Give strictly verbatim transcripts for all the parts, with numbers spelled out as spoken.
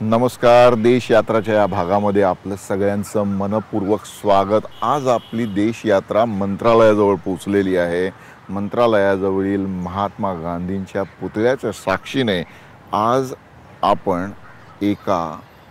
नमस्कार. देश यात्राच्या या भागामध्ये आपलं सगळ्यांचं मनपूर्वक स्वागत. आज आपली देश यात्रा मंत्रालयाजवळ पोहोचलेली आहे. मंत्रालयाजवळील महात्मा गांधींच्या पुतळ्याच्या साक्षीने आज आपण एका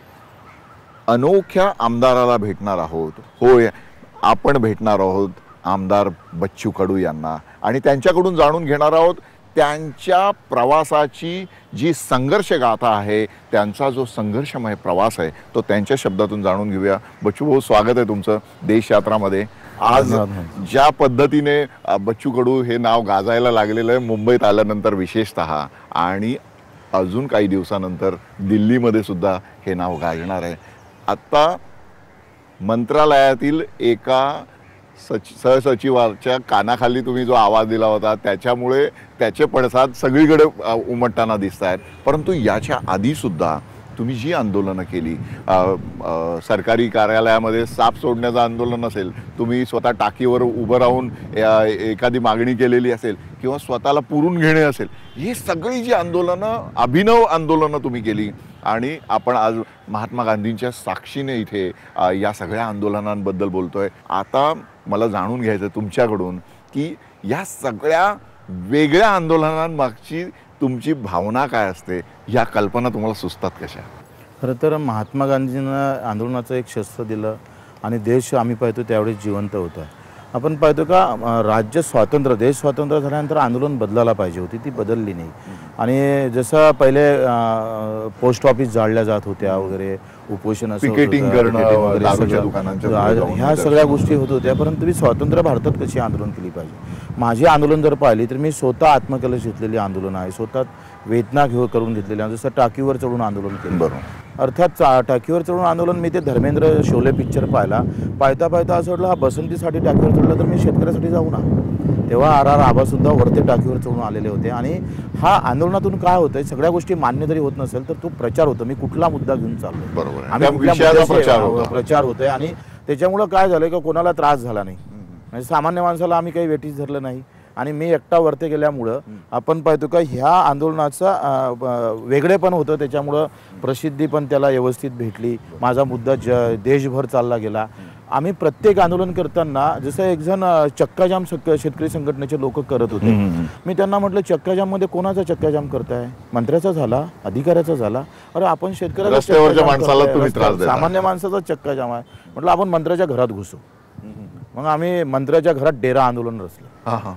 अनोख्या आमदाराला भेटणार आहोत. होय, आपण भेटणार आहोत आमदार बच्चू कडू यांना आणि त्यांच्याकडून जाणून घेणार आहोत त्यांच्या प्रवासाची जी संघर्ष गाथा आहे, त्यांचा जो संघर्षमय प्रवास आहे तो त्यांच्या शब्दातून जाणून घेऊया. बच्चू भाऊ, स्वागत आहे तुमचं देश यात्रामध्ये. आज ज्या पद्धतीने बच्चू कडू हे नाव गाजायला लागलेलं आहे मुंबईत आल्यानंतर विशेषतः, आणि अजून काही दिवसानंतर दिल्लीमध्ये सुद्धा हे नाव गाजणार आहे. आत्ता मंत्रालयातील एका सच सहसचिवाच्या कानाखाली तुम्ही जो आवाज दिला होता त्याच्यामुळे त्याचे पडसाद सगळीकडे उमटताना दिसत आहेत. परंतु याच्या आधीसुद्धा तुम्ही जी आंदोलनं केली, सरकारी कार्यालयामध्ये साप सोडण्याचं आंदोलन असेल, तुम्ही स्वतः टाकीवर उभं राहून एखादी मागणी केलेली असेल किंवा स्वतःला पुरून घेणे असेल, ही सगळी जी आंदोलनं, अभिनव आंदोलनं तुम्ही केली आणि आपण आज महात्मा गांधींच्या साक्षीने इथे या सगळ्या आंदोलनांबद्दल बोलतोय. आता मला जाणून घ्यायचं तुमच्याकडून की या सगळ्या वेगळ्या आंदोलनांमागची तुमची भावना काय असते, या कल्पना तुम्हाला सुचतात कशा? खरं तर महात्मा गांधींना आंदोलनाचं एक शस्त्र दिलं आणि देश आम्ही पाहतो त्यावेळेस जिवंत होता. आपण पाहतो का राज्य स्वातंत्र्य, देश स्वातंत्र्य झाल्यानंतर आंदोलन बदलायला पाहिजे होती, ती बदलली नाही. आणि जसं पहिले पोस्ट ऑफिस जाळल्या जात होत्या वगैरे, उपोषण पिकेटिंग करणं, ह्या सगळ्या गोष्टी होत होत्या. परंतु मी स्वातंत्र्य भारतात कशी आंदोलन केली पाहिजे, माझी आंदोलन जर पाहिली तर मी स्वतः आत्मकलश घेतलेली आंदोलन आहे, स्वतः वेदना घेऊ करून घेतलेली आहे. जसं टाकीवर चढून आंदोलन केलं. बरोबर. अर्थात टाकीवर चढून आंदोलन, मी ते धर्मेंद्र शोले पिक्चर पाहिला, पाहता पाहता असं वाटलं हा बसंतीसाठी टाकीवर चढला तर मी शेतकऱ्यासाठी जाऊ ना. तेव्हा आर आर आबासुद्धा वरते टाकीवर चढून आलेले होते. आणि हा आंदोलनातून काय होतंय, सगळ्या गोष्टी मान्य जरी होत नसेल तर तो प्रचार होतो. मी कुठला मुद्दा घेऊन चाललो, बरोबर, आम्ही प्रचार होतोय. आणि त्याच्यामुळं काय झालंय का कोणाला त्रास झाला नाही, म्हणजे सामान्य माणसाला आम्ही काही वेटीस धरलं नाही. आणि मी एकटा वरते गेल्यामुळं आपण पाहतो का ह्या आंदोलनाचा वेगळेपण होतं, त्याच्यामुळं प्रसिद्धी पण त्याला व्यवस्थित भेटली. माझा मुद्दा ज देशभर चालला गेला. आम्ही प्रत्येक आंदोलन करताना, जसं एक जण चक्काजाम शेतकरी संघटनेचे लोक करत होते, मी त्यांना म्हटलं चक्काजाममध्ये कोणाचा चक्काजाम करताय, मंत्र्याचा झाला, अधिकाऱ्याचा झाला, अरे आपण शेतकऱ्याला, सामान्य माणसाचा चक्काजाम आहे. म्हटलं आपण मंत्र्याच्या घरात घुसू. मग आम्ही मंत्र्याच्या घरात डेरा आंदोलन रचलं.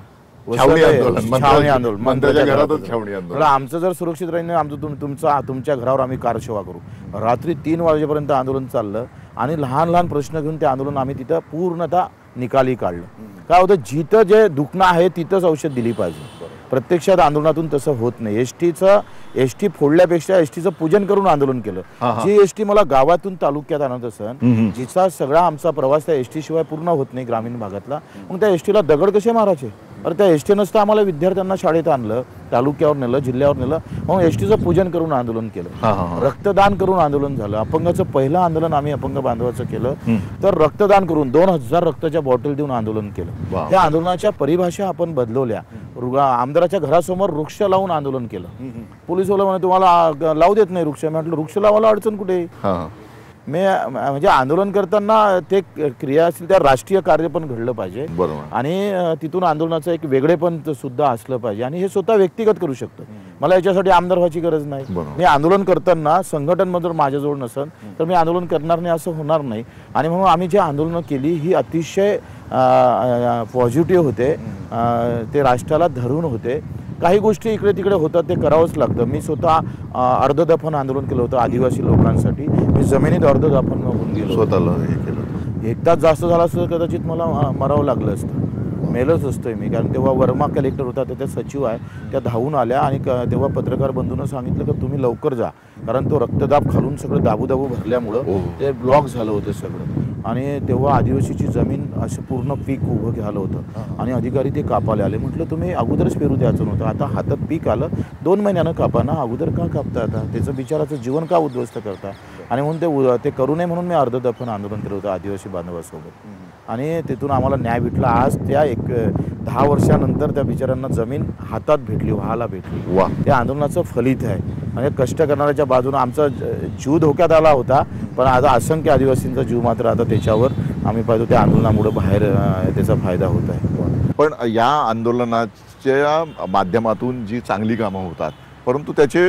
आमचं जर सुरक्षित राहील, आमचं तुमचा तुमच्या घरावर आम्ही कारसेवा करू. रात्री तीन वाजेपर्यंत आंदोलन चाललं आणि लहान लहान प्रश्न घेऊन ते आंदोलन आम्ही तिथं पूर्णतः निकाली काढलं. काय होतं, जिथं जे दुखणं आहे तिथंच औषध दिली पाहिजे. प्रत्यक्षात आंदोलनातून तसं होत नाही. एस टीचं एस टी फोडल्यापेक्षा एस टीचं पूजन करून आंदोलन केलं. जी एस टी मला गावातून तालुक्यात आणत असन, जिचा सगळा आमचा प्रवास त्या एस टी शिवाय पूर्ण होत नाही ग्रामीण भागातला, मग त्या एस टीला दगड कसे मारायचे? अरे त्या एस टी नसतं आम्हाला विद्यार्थ्यांना शाळेत आणलं, तालुक्यावर नेलं, जिल्ह्यावर नेलं, मग एस टीचं पूजन करून आंदोलन केलं. रक्तदान करून आंदोलन झालं. अपंगाचं पहिलं आंदोलन आम्ही अपंग बांधवाचं केलं, तर रक्तदान करून दोन हजार रक्ताच्या बॉटल देऊन आंदोलन केलं. त्या आंदोलनाच्या परिभाषा आपण बदलवल्या. आमदाराच्या घरासमोर वृक्ष लावून आंदोलन केलं. पोलीसवाला म्हणे तुम्हाला लावू देत नाही वृक्ष. म्हटलं वृक्ष लावायला अडचण कुठे? मी म्हणजे आंदोलन करताना ते क्रिया असतील त्या राष्ट्रीय कार्य पण घडलं पाहिजे. बरोबर. आणि तिथून आंदोलनाचं एक वेगळेपण सुद्धा असलं पाहिजे. आणि हे स्वतः व्यक्तिगत करू शकतं. मला याच्यासाठी आमदार व्हायची गरज नाही. मी आंदोलन करताना संघटन जर माझ्याजवळ नसेल तर मी आंदोलन करणार नाही, असं होणार नाही. आणि म्हणून आम्ही जी आंदोलनं केली ही अतिशय पॉझिटिव्ह होते, ते राष्ट्राला धरून होते. काही गोष्टी इकडे तिकडे होतात, ते करावंच लागतं. मी स्वतः अर्धदफन आंदोलन केलं होतं आदिवासी लोकांसाठी. मी जमिनीत अर्धदफन होऊन गेलो, स्वतःला हे केलं. एक तास जास्त झाला असतं कदाचित मला मरावं लागलं असतं, मेलच असतोय मी. कारण तेव्हा वर्मा कलेक्टर होता, त्या सचिव आहे, त्या धावून आल्या आणि तेव्हा पत्रकार बंधूंना सांगितलं की तुम्ही लवकर जा, कारण तो रक्तदाब खालून सगळं दाबू दाबू भरल्यामुळं ते ब्लॉक झालं होतं सगळं. आणि तेव्हा आदिवासीची जमीन असं पूर्ण पीक उभं झालं होतं आणि अधिकारी ते कापायला आले. म्हटलं तुम्ही अगोदरच पेरू द्यायचं नव्हतं, आता हातात पीक आलं, दोन महिन्यानं कापा ना, अगोदर का कापता? आता त्याचं बिचाराचं जीवन का उद्ध्वस्त करता? आणि म्हणून ते ते करू नये म्हणून मी अर्धदफन आंदोलन केलं होतं आदिवासी बांधवासोबत. आणि तिथून आम्हाला न्याय भेटला. आज त्या एक दहा वर्षानंतर त्या बिचारांना जमीन हातात भेटली, व्हायला भेटली. त्या आंदोलनाचं फलित आहे. म्हणजे कष्ट करणाऱ्याच्या बाजूने आमचा जीव धोक्यात आला होता, पण आता असंख्य आदिवासींचा जीव मात्र आता त्याच्यावर आम्ही पाहतो त्या आंदोलनामुळे बाहेर त्याचा फायदा होत आहे. पण या आंदोलनाच्या माध्यमातून जी चांगली कामं होतात, परंतु त्याचे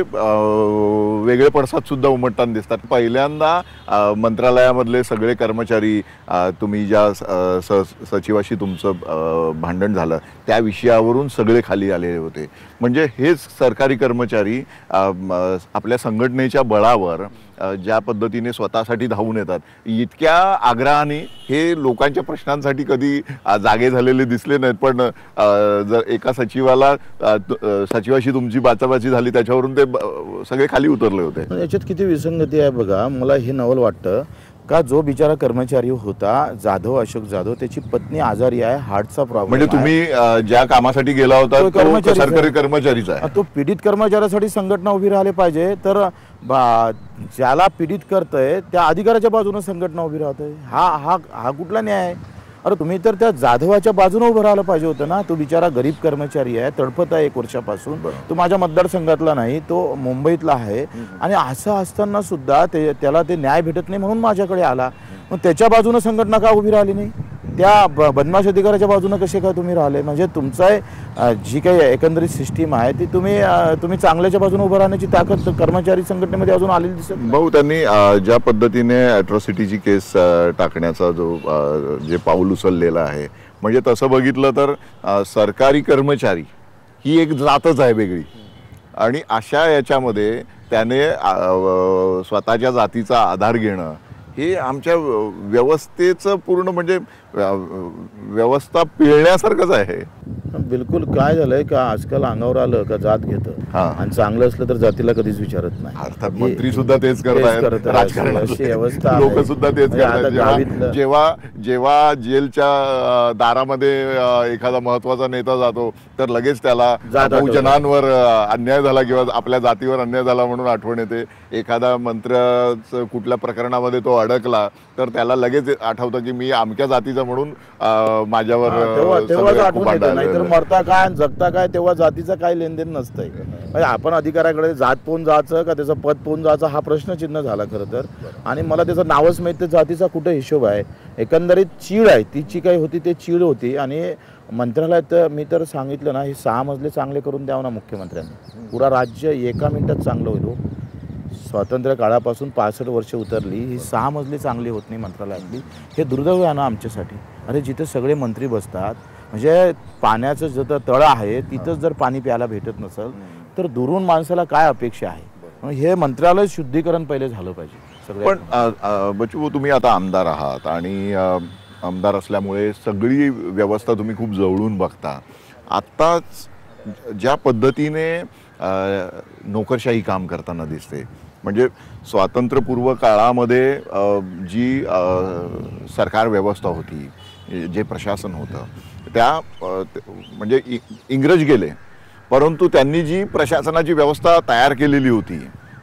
वेगळे पडसाद सुद्धा उमटताना दिसतात. पहिल्यांदा मंत्रालयामधले सगळे कर्मचारी, तुम्ही ज्या स सचिवाशी तुमचं भांडण झालं त्या विषयावरून सगळे खाली आलेले होते. म्हणजे हेच सरकारी कर्मचारी आपल्या संघटनेच्या बळावर ज्या पद्धतीने स्वतःसाठी धावून येतात, इतक्या आग्रहाने हे लोकांच्या प्रश्नांसाठी कधी जागे झालेले दिसले नाहीत. पण जर एका सचिवाला सचिवाशी तुमची बाचाबाची झाली त्याच्यावरून ते सगळे खाली उतरले होते. याच्यात किती विसंगती आहे बघा. मला हे नवल वाटतं का जो बिचारा कर्मचारी होता जाधव, अशोक जाधव, त्याची पत्नी आजारी आहे, हार्टचा प्रॉब्लेम. म्हणजे तुम्ही ज्या कामासाठी गेला होता तो सरकारी कर्मचारीच आहे. तो पीडित कर्मचाऱ्यासाठी संघटना उभी राहिली पाहिजे, तर ज्याला पीडित करतंय त्या अधिकाऱ्याच्या बाजूने संघटना उभी राहते. हा हा हा कुठला न्याय आहे? अरे तुम्ही तर त्या जाधवाच्या बाजूने उभं राहायला पाहिजे होतं ना. तो बिचारा गरीब कर्मचारी आहे, तडफत आहे एक वर्षापासून. तो माझ्या मतदारसंघातला नाही, तो मुंबईतला आहे. आणि असं असताना सुद्धा ते त्याला ते न्याय भेटत नाही म्हणून माझ्याकडे आला. मग त्याच्या बाजूने संघटना का उभी राहिली नाही? त्या बदमाश अधिकाऱ्याच्या बाजूने कसे काय तुम्ही राहिले? म्हणजे तुमचा जी काही एकंदरीत सिस्टीम आहे ती तुम्ही तुम्ही चांगल्याच्या बाजूने उभं राहण्याची ताकद कर्मचारी संघटनेमध्ये अजून आलेली दिसत. भाऊ, त्यांनी ज्या पद्धतीने अॅट्रॉसिटीची केस टाकण्याचा जो जे पाऊल उचललेलं आहे, म्हणजे तसं बघितलं तर सरकारी कर्मचारी ही एक जातच आहे वेगळी. आणि अशा याच्यामध्ये त्याने स्वतःच्या जातीचा आधार घेणं हे आमच्या व्यवस्थेचं पूर्ण म्हणजे व्यवस्था पिळण्यासारखंच आहे. बिलकुल. काय झालंय का आजकाल अंगावर आलं का जात घेतं, आणि चांगलं असलं तर जातीला कधीच विचारत नाही. अर्थात मंत्री सुद्धा तेच करतात, राजकारणाची व्यवस्था लोक सुद्धा तेच करतात. जेव्हा जेव्हा जेलच्या दारामध्ये एखादा महत्वाचा नेता जातो तर लगेच त्याला बहुजनांवर अन्याय झाला किंवा आपल्या जातीवर अन्याय झाला म्हणून आठवण येते. एखादा मंत्र्याचं कुठल्या प्रकरणामध्ये तो अडकला तर त्याला लगेच आठवतं की मी अमक्या जातीचा म्हणून माझ्यावर. नाहीतर मरता काय जगता काय तेव्हा जातीचा काय लेनदेन नसतंय. म्हणजे आपण अधिकाऱ्याकडे जात पोहून जायचं का त्याचं पद पोहून जायचं हा प्रश्नचिन्ह झाला खरं तर. आणि मला त्याचं नावच माहिती, जातीचा कुठे हिशोब आहे? एकंदरीत चीड आहे, तिची काही होती ते चीड होती. आणि मंत्रालयात मी तर सांगितलं ना, हे सहा मजले चांगले करून द्यावं ना मुख्यमंत्र्यांनी. पुरा राज्य एका मिनिटात चांगलं होईल. स्वातंत्र्य काळापासून पासष्ट वर्ष उतरली, ही सहा मजली चांगली होत नाही मंत्रालयातली. हे दुर्दैव आहे ना आमच्यासाठी. अरे जिथे सगळे मंत्री बसतात, म्हणजे पाण्याचं जिथं तळं आहे तिथंच जर पाणी प्यायला भेटत नसेल तर दुरून माणसाला काय अपेक्षा आहे? हे मंत्रालय शुद्धीकरण पहिले झालं पाहिजे. पण बच्चू, तुम्ही आता आमदार आहात आणि आमदार असल्यामुळे सगळी व्यवस्था तुम्ही खूप जवळून बघता. आत्ताच ज्या पद्धतीने नोकरशाही काम करताना दिसते, म्हणजे स्वातंत्र्यपूर्व काळामध्ये जी सरकार व्यवस्था होती, जे प्रशासन होतं, त्या म्हणजे इंग्रज गेले परंतु त्यांनी जी प्रशासनाची व्यवस्था तयार केलेली होती,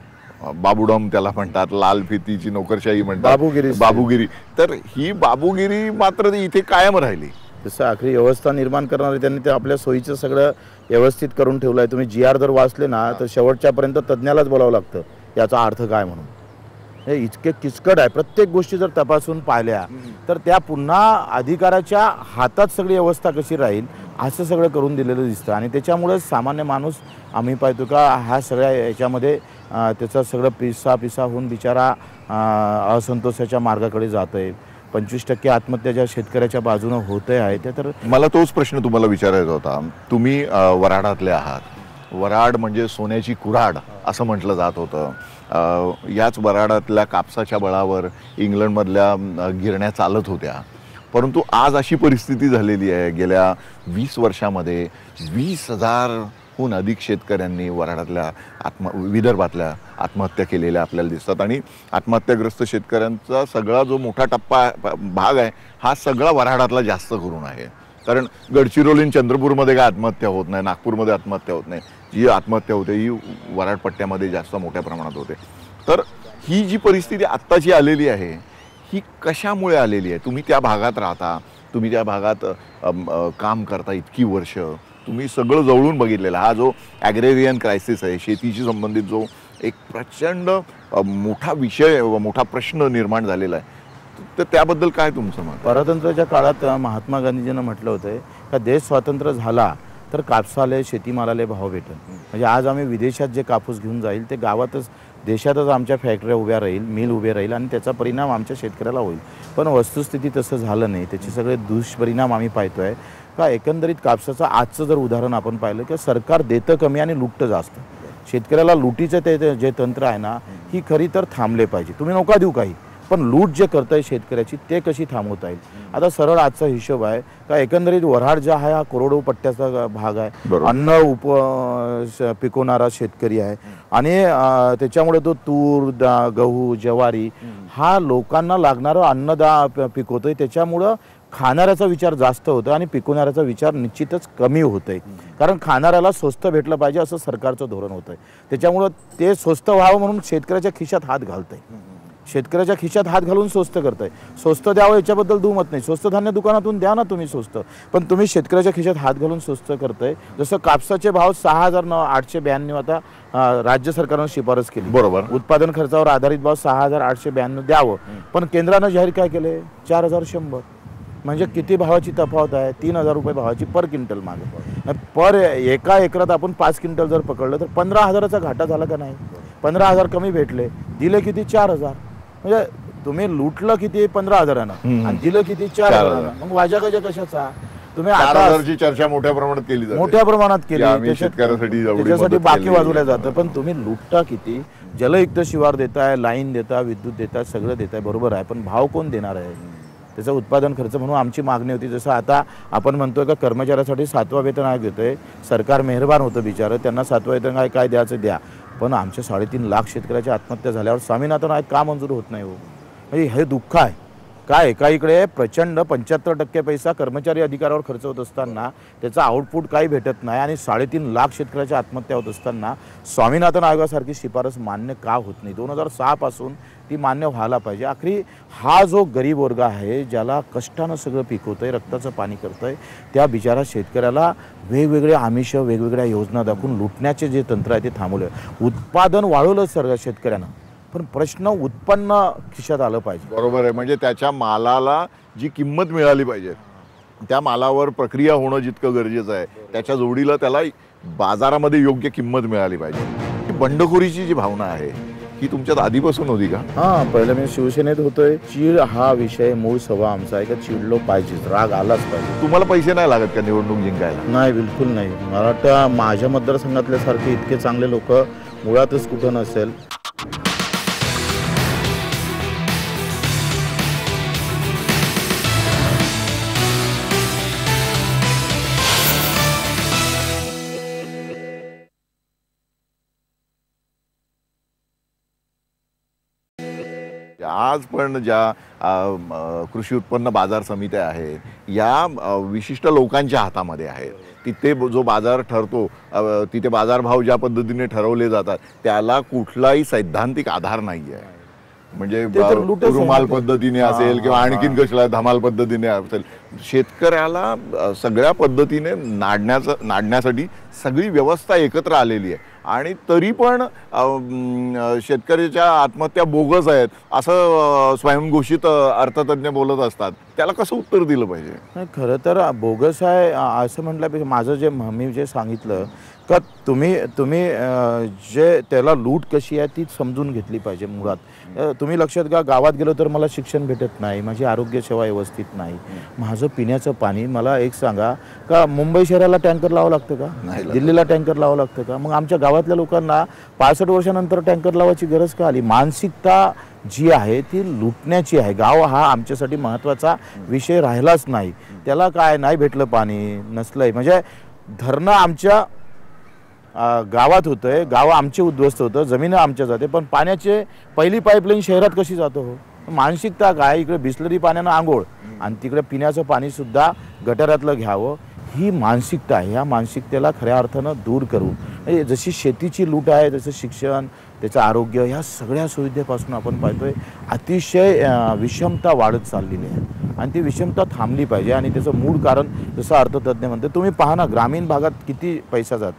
बाबूडम त्याला म्हणतात, लाल फितीची नोकरशाही म्हणतात, बाबूगिरी बाबूगिरी तर ही बाबूगिरी मात्र इथे कायम राहिली. जसं आखरी व्यवस्था निर्माण करणारे त्यांनी ते आपल्या सोयीचं सगळं व्यवस्थित करून ठेवलं आहे. तुम्ही जी आर जर वाचले ना तर शेवटच्यापर्यंत तज्ज्ञालाच बोलावं लागतं याचा अर्थ काय म्हणून. हे इतके किचकट आहे. प्रत्येक गोष्टी जर तपासून पाहिल्या तर त्या पुन्हा अधिकाराच्या हातात सगळी व्यवस्था कशी राहील असं सगळं करून दिलेलं दिसतं. आणि त्याच्यामुळे सामान्य माणूस आम्ही पाहतो का ह्या सगळ्या याच्यामध्ये त्याचा सगळं पिसा पिसा होऊन बिचारा असंतोषाच्या मार्गाकडे जात आहे. पंचवीस टक्के आत्महत्या ज्या शेतकऱ्याच्या बाजूने होते आहे ते तर. मला तोच प्रश्न तुम्हाला विचारायचा होता. तुम्ही वराडातले आहात. वराड म्हणजे सोन्याची कुऱ्हाड असं म्हटलं जात होतं. याच वराडातल्या कापसाच्या बळावर इंग्लंडमधल्या गिरण्या चालत होत्या. परंतु आज अशी परिस्थिती झालेली आहे, गेल्या वीस वर्षामध्ये वीस हजारहून अधिक शेतकऱ्यांनी वराडातल्या आत्म विदर्भातल्या आत्महत्या केलेल्या आपल्याला दिसतात. आणि आत्महत्याग्रस्त शेतकऱ्यांचा सगळा जो मोठा टप्पा भाग आहे हा सगळा वराडातला जास्त करून आहे. कारण गडचिरोली आणि चंद्रपूरमध्ये काय आत्महत्या होत नाही, नागपूरमध्ये आत्महत्या होत नाही. जी आत्महत्या होते ही वराड पट्ट्यामध्ये जास्त मोठ्या प्रमाणात होते. तर ही जी परिस्थिती आत्ताची आलेली आहे ही कशामुळे आलेली आहे? तुम्ही त्या भागात राहता, तुम्ही त्या भागात काम करता इतकी वर्ष, तुम्ही सगळं जवळून बघितलेलं. हा जो ॲग्रेरियन क्रायसिस आहे, शेतीशी संबंधित जो एक प्रचंड अ, मोठा विषय मोठा प्रश्न निर्माण झालेला आहे. तर त्याबद्दल काय तुमचं मत? परतंत्राच्या काळात महात्मा गांधीजींनी म्हटलं होतं का देश स्वतंत्र झाला तर कापसाले शेतीमालाले भाव भेटेल. म्हणजे आज आम्ही विदेशात जे कापूस घेऊन जाईल ते गावातच देशातच आमच्या फॅक्टऱ्या उभ्या राहील, मिल उभे राहील आणि त्याचा परिणाम आमच्या शेतकऱ्याला होईल. पण वस्तुस्थिती तसं झालं नाही. त्याचे सगळे दुष्परिणाम आम्ही पाहतो आहे का एकंदरीत कापसाचं आजचं जर उदाहरण आपण पाहिलं की सरकार देतं कमी आणि लुटतं जास्त. शेतकऱ्याला लुटीचं ते जे तंत्र आहे ना ही खरी तर थांबले पाहिजे. तुम्ही नका देऊ काही, पण लूट जे करताय शेतकऱ्याची ते कशी थांबवता येईल. आता सरळ आजचा हिशोब आहे का एकंदरीत वऱ्हाड जो आहे हा करोडो पट्ट्याचा भाग आहे. अन्न उप पिकवणारा शेतकरी आहे आणि त्याच्यामुळे तो तूर गहू ज्वारी हा लोकांना लागणारं अन्नदा पिकवतोय. त्याच्यामुळं खाणाऱ्याचा विचार जास्त होतो आणि पिकवणाऱ्याचा विचार निश्चितच कमी होतोय. कारण खाणाऱ्याला स्वस्त भेटलं पाहिजे असं सरकारचं धोरण होतंय. त्याच्यामुळं ते स्वस्त व्हावं म्हणून शेतकऱ्याच्या खिशात हात घालतंय. शेतकऱ्याच्या खिशात हात घालून स्वस्त करताय. स्वस्त द्यावं याच्याबद्दल दुमत नाही. स्वस्त धान्य दुकानातून द्या ना तुम्ही स्वस्त, पण तुम्ही शेतकऱ्याच्या खिशात हात घालून स्वस्त करताय. जसं कापसाचे भाव सहा हजार न आठशे ब्याण्णव आता राज्य सरकारनं शिफारस केली. बरोबर. उत्पादन खर्चावर आधारित भाव सहा हजार आठशे ब्याण्णव द्यावं, पण केंद्रानं जाहीर काय केले चार हजार शंभर. म्हणजे किती भावाची तफावत आहे? तीन हजार रुपये भावाची पर क्विंटल मागे. पर एका एकरात आपण पाच क्विंटल जर पकडलं तर पंधरा हजाराचा घाटा झाला का नाही? पंधरा हजार कमी भेटले, दिले किती? चार हजार. म्हणजे तुम्ही लुटलं किती? पंधरा हजारानं आणि दिलं किती? चार हजारानं. मग वाजा गजा कशाचा? तुम्ही आता चर्चा मोठ्या प्रमाणात केली जाते, मोठ्या प्रमाणात केली, शेतकऱ्यासाठी त्याच्यासाठी बाकी वाजवल्या जातं. पण तुम्ही लुटता किती? जलयुक्त शिवार देताय, लाईन देता, विद्युत देताय, सगळं देताय, बरोबर आहे, पण भाव कोण देणार आहे? त्याचा उत्पादन खर्च म्हणून आमची मागणी होती. जसं आता आपण म्हणतोय का कर्मचाऱ्यासाठी सातवा वेतन आयोग देतोय, सरकार मेहरबान होतं बिचारं, त्यांना सातवा वेतन आयोग काय द्यायचं द्या, पण आमच्या साडेतीन लाख शेतकऱ्याची आत्महत्या झाल्यावर स्वामीनाथन आयोग का मंजूर होत नाही हो? म्हणजे हे दुःख आहे काय? एका इकडे प्रचंड पंच्याहत्तर टक्के पैसा कर्मचारी अधिकारावर खर्च होत असताना त्याचा आउटपुट काही भेटत नाही आणि साडेतीन लाख शेतकऱ्याच्या आत्महत्या होत असताना स्वामीनाथन आयोगासारखी शिफारस मान्य का होत नाही? दोन हजार सहा पासून ती मान्य व्हायला पाहिजे. आखरी हा जो गरीब वर्ग आहे ज्याला कष्टानं सगळं पिकवतंय, रक्ताचं पाणी करतंय, त्या बिचारा शेतकऱ्याला वेगवेगळे आमिष, वेगवेगळ्या योजना दाखवून लुटण्याचे जे तंत्र आहे ते थांबवलं. उत्पादन वाढवलं सर शेतकऱ्यानं, पण प्रश्न उत्पन्न खिशात आलं पाहिजे. बरोबर आहे. म्हणजे त्याच्या मालाला जी किंमत मिळाली पाहिजे, त्या मालावर प्रक्रिया होणं जितकं गरजेचं आहे त्याच्या जोडीला त्याला बाजारामध्ये योग्य किंमत मिळाली पाहिजे. ही बंडखोरीची जी भावना आहे ही तुमच्यात आधीपासून होती का? हां, पहिलं मी शिवसेनेत होतोय. चीड हा विषय मूळ स्वभाव आमचा आहे का चिडलो पाहिजेच, राग आलाच पाहिजे. तुम्हाला पैसे नाही लागत का निवडणूक जिंकायला? नाही, बिलकुल नाही. मला वाटतं माझ्या मतदारसंघातल्यासारखे इतके चांगले लोक मुळातच कुठं नसेल. आज पण ज्या कृषी उत्पन्न बाजार समित्या आहेत या विशिष्ट लोकांच्या हातामध्ये आहेत. तिथे जो बाजार ठरतो, तिथे बाजारभाव ज्या पद्धतीने ठरवले जातात त्याला कुठलाही सैद्धांतिक आधार नाही आहे. म्हणजे रुमाल पद्धतीने असेल किंवा आणखीन कसला धमाल पद्धतीने असेल, शेतकऱ्याला सगळ्या पद्धतीने नाडण्याचं नाडण्यासाठी सगळी व्यवस्था एकत्र आलेली आहे आणि तरी पण शेतकऱ्याच्या आत्महत्या बोगस आहेत असं स्वयंघोषित अर्थतज्ञ बोलत असतात. त्याला कसं उत्तर दिलं पाहिजे? खरं तर बोगस आहे असं म्हटल्यापेक्षा माझं जे मी जे सांगितलं का तुम्ही तुम्ही जे त्याला लूट कशी आहे ती समजून घेतली पाहिजे. मुळात तुम्ही लक्षात घ्या, गावात गेलो तर मला शिक्षण भेटत नाही, माझी आरोग्य सेवा व्यवस्थित नाही, माझं पिण्याचं पाणी, मला एक सांगा का मुंबई शहराला टँकर लावावं लागतं का? दिल्लीला टँकर लावावं लागतं का? मग आमच्या गावातल्या लोकांना पासष्ट वर्षानंतर टँकर लावायची गरज का आली? मानसिकता जी आहे ती लुटण्याची आहे. गाव हा आमच्यासाठी महत्त्वाचा विषय राहिलाच नाही. त्याला काय नाही भेटलं पाणी नसलंय, म्हणजे धरणं आमच्या गावात होतंय, गाव आमचे उद्ध्वस्त होतं, जमीन आमच्या जाते, पण पाण्याचे पहिली पाईपलाईन शहरात कशी जातो हो? मानसिकता काय? इकडे बिस्लरी पाण्यानं आंघोळ आणि तिकडे पिण्याचं पाणी सुद्धा गटारातलं घ्यावं, ही मानसिकता आहे. ह्या मानसिकतेला खऱ्या अर्थानं दूर करू. जशी शेतीची लूट आहे तसं शिक्षण, त्याचं आरोग्य, ह्या सगळ्या सुविधेपासून आपण पाहतोय अतिशय विषमता वाढत चाललेली आहे आणि ती विषमता थांबली पाहिजे. आणि त्याचं मूळ कारण जसं अर्थतज्ञ म्हणते, तुम्ही पहा ना ग्रामीण भागात किती पैसा जातं,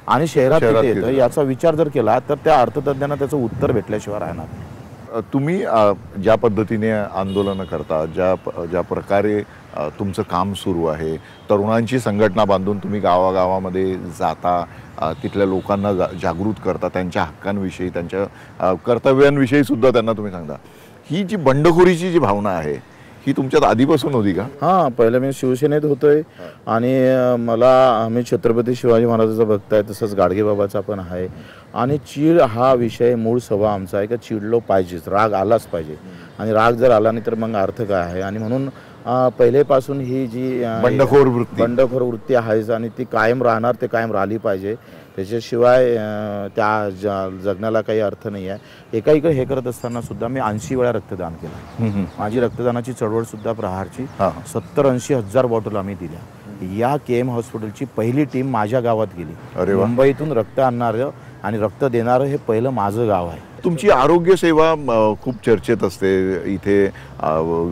आणि शहरात शहरात किती येतं किती? याचा विचार जर केला तर त्या अर्थतज्ञांना त्याचं उत्तर भेटल्याशिवाय राहणार नाही. तुम्ही अ, ज्या पद्धतीने आंदोलनं करता, ज्या प- ज्या प्रकारे अ, तुमचं काम सुरू आहे, तरुणांची संघटना बांधून तुम्ही गावागावामध्ये जाता, अ, तिथल्या लोकांना जा जागृत करता, त्यांच्या हक्कांविषयी, त्यांच्या अ, कर्तव्यांविषयी सुद्धा त्यांना तुम्ही सांगता. ही जी बंडखोरीची जी भावना आहे ही तुमच्यात आधीपासून होती का? हां, पहिलं मी शिवसेनेत होतोय आणि अ, मला आम्ही छत्रपती शिवाजी महाराजाचा भक्त आहे, तसंच गाडगेबाबाचा पण आहे. आणि चीड हा विषय मूळ स्वभाव आमचा आहे का चिडलो पाहिजेच, राग आलाच पाहिजे. आणि राग जर आला नाही तर मग अर्थ काय आहे. आणि म्हणून अ, पहिलेपासून ही जी अ, बंडखोर वृत्ती बंडखोर वृत्ती आहेच आणि ती कायम राहणार, ते कायम राहिली पाहिजे. त्याच्याशिवाय अ, त्या ज जगण्याला काही अर्थ नाही आहे. एका इकडे हे करत असताना सुद्धा मी ऐंशी वेळा रक्तदान केलं. हम्म, हम्म. माझी रक्तदानाची चळवळ सुद्धा प्रहारची हां. सत्तर ऐंशी हजार बॉटल आम्ही दिल्या. या के एम हॉस्पिटलची पहिली टीम माझ्या गावात गेली. अरे वा. मुंबईतून रक्त आणणारं आणि रक्त देणारं हे पहिलं माझं गाव आहे. तुमची आरोग्य सेवा अ, खूप चर्चेत असते. इथे अ,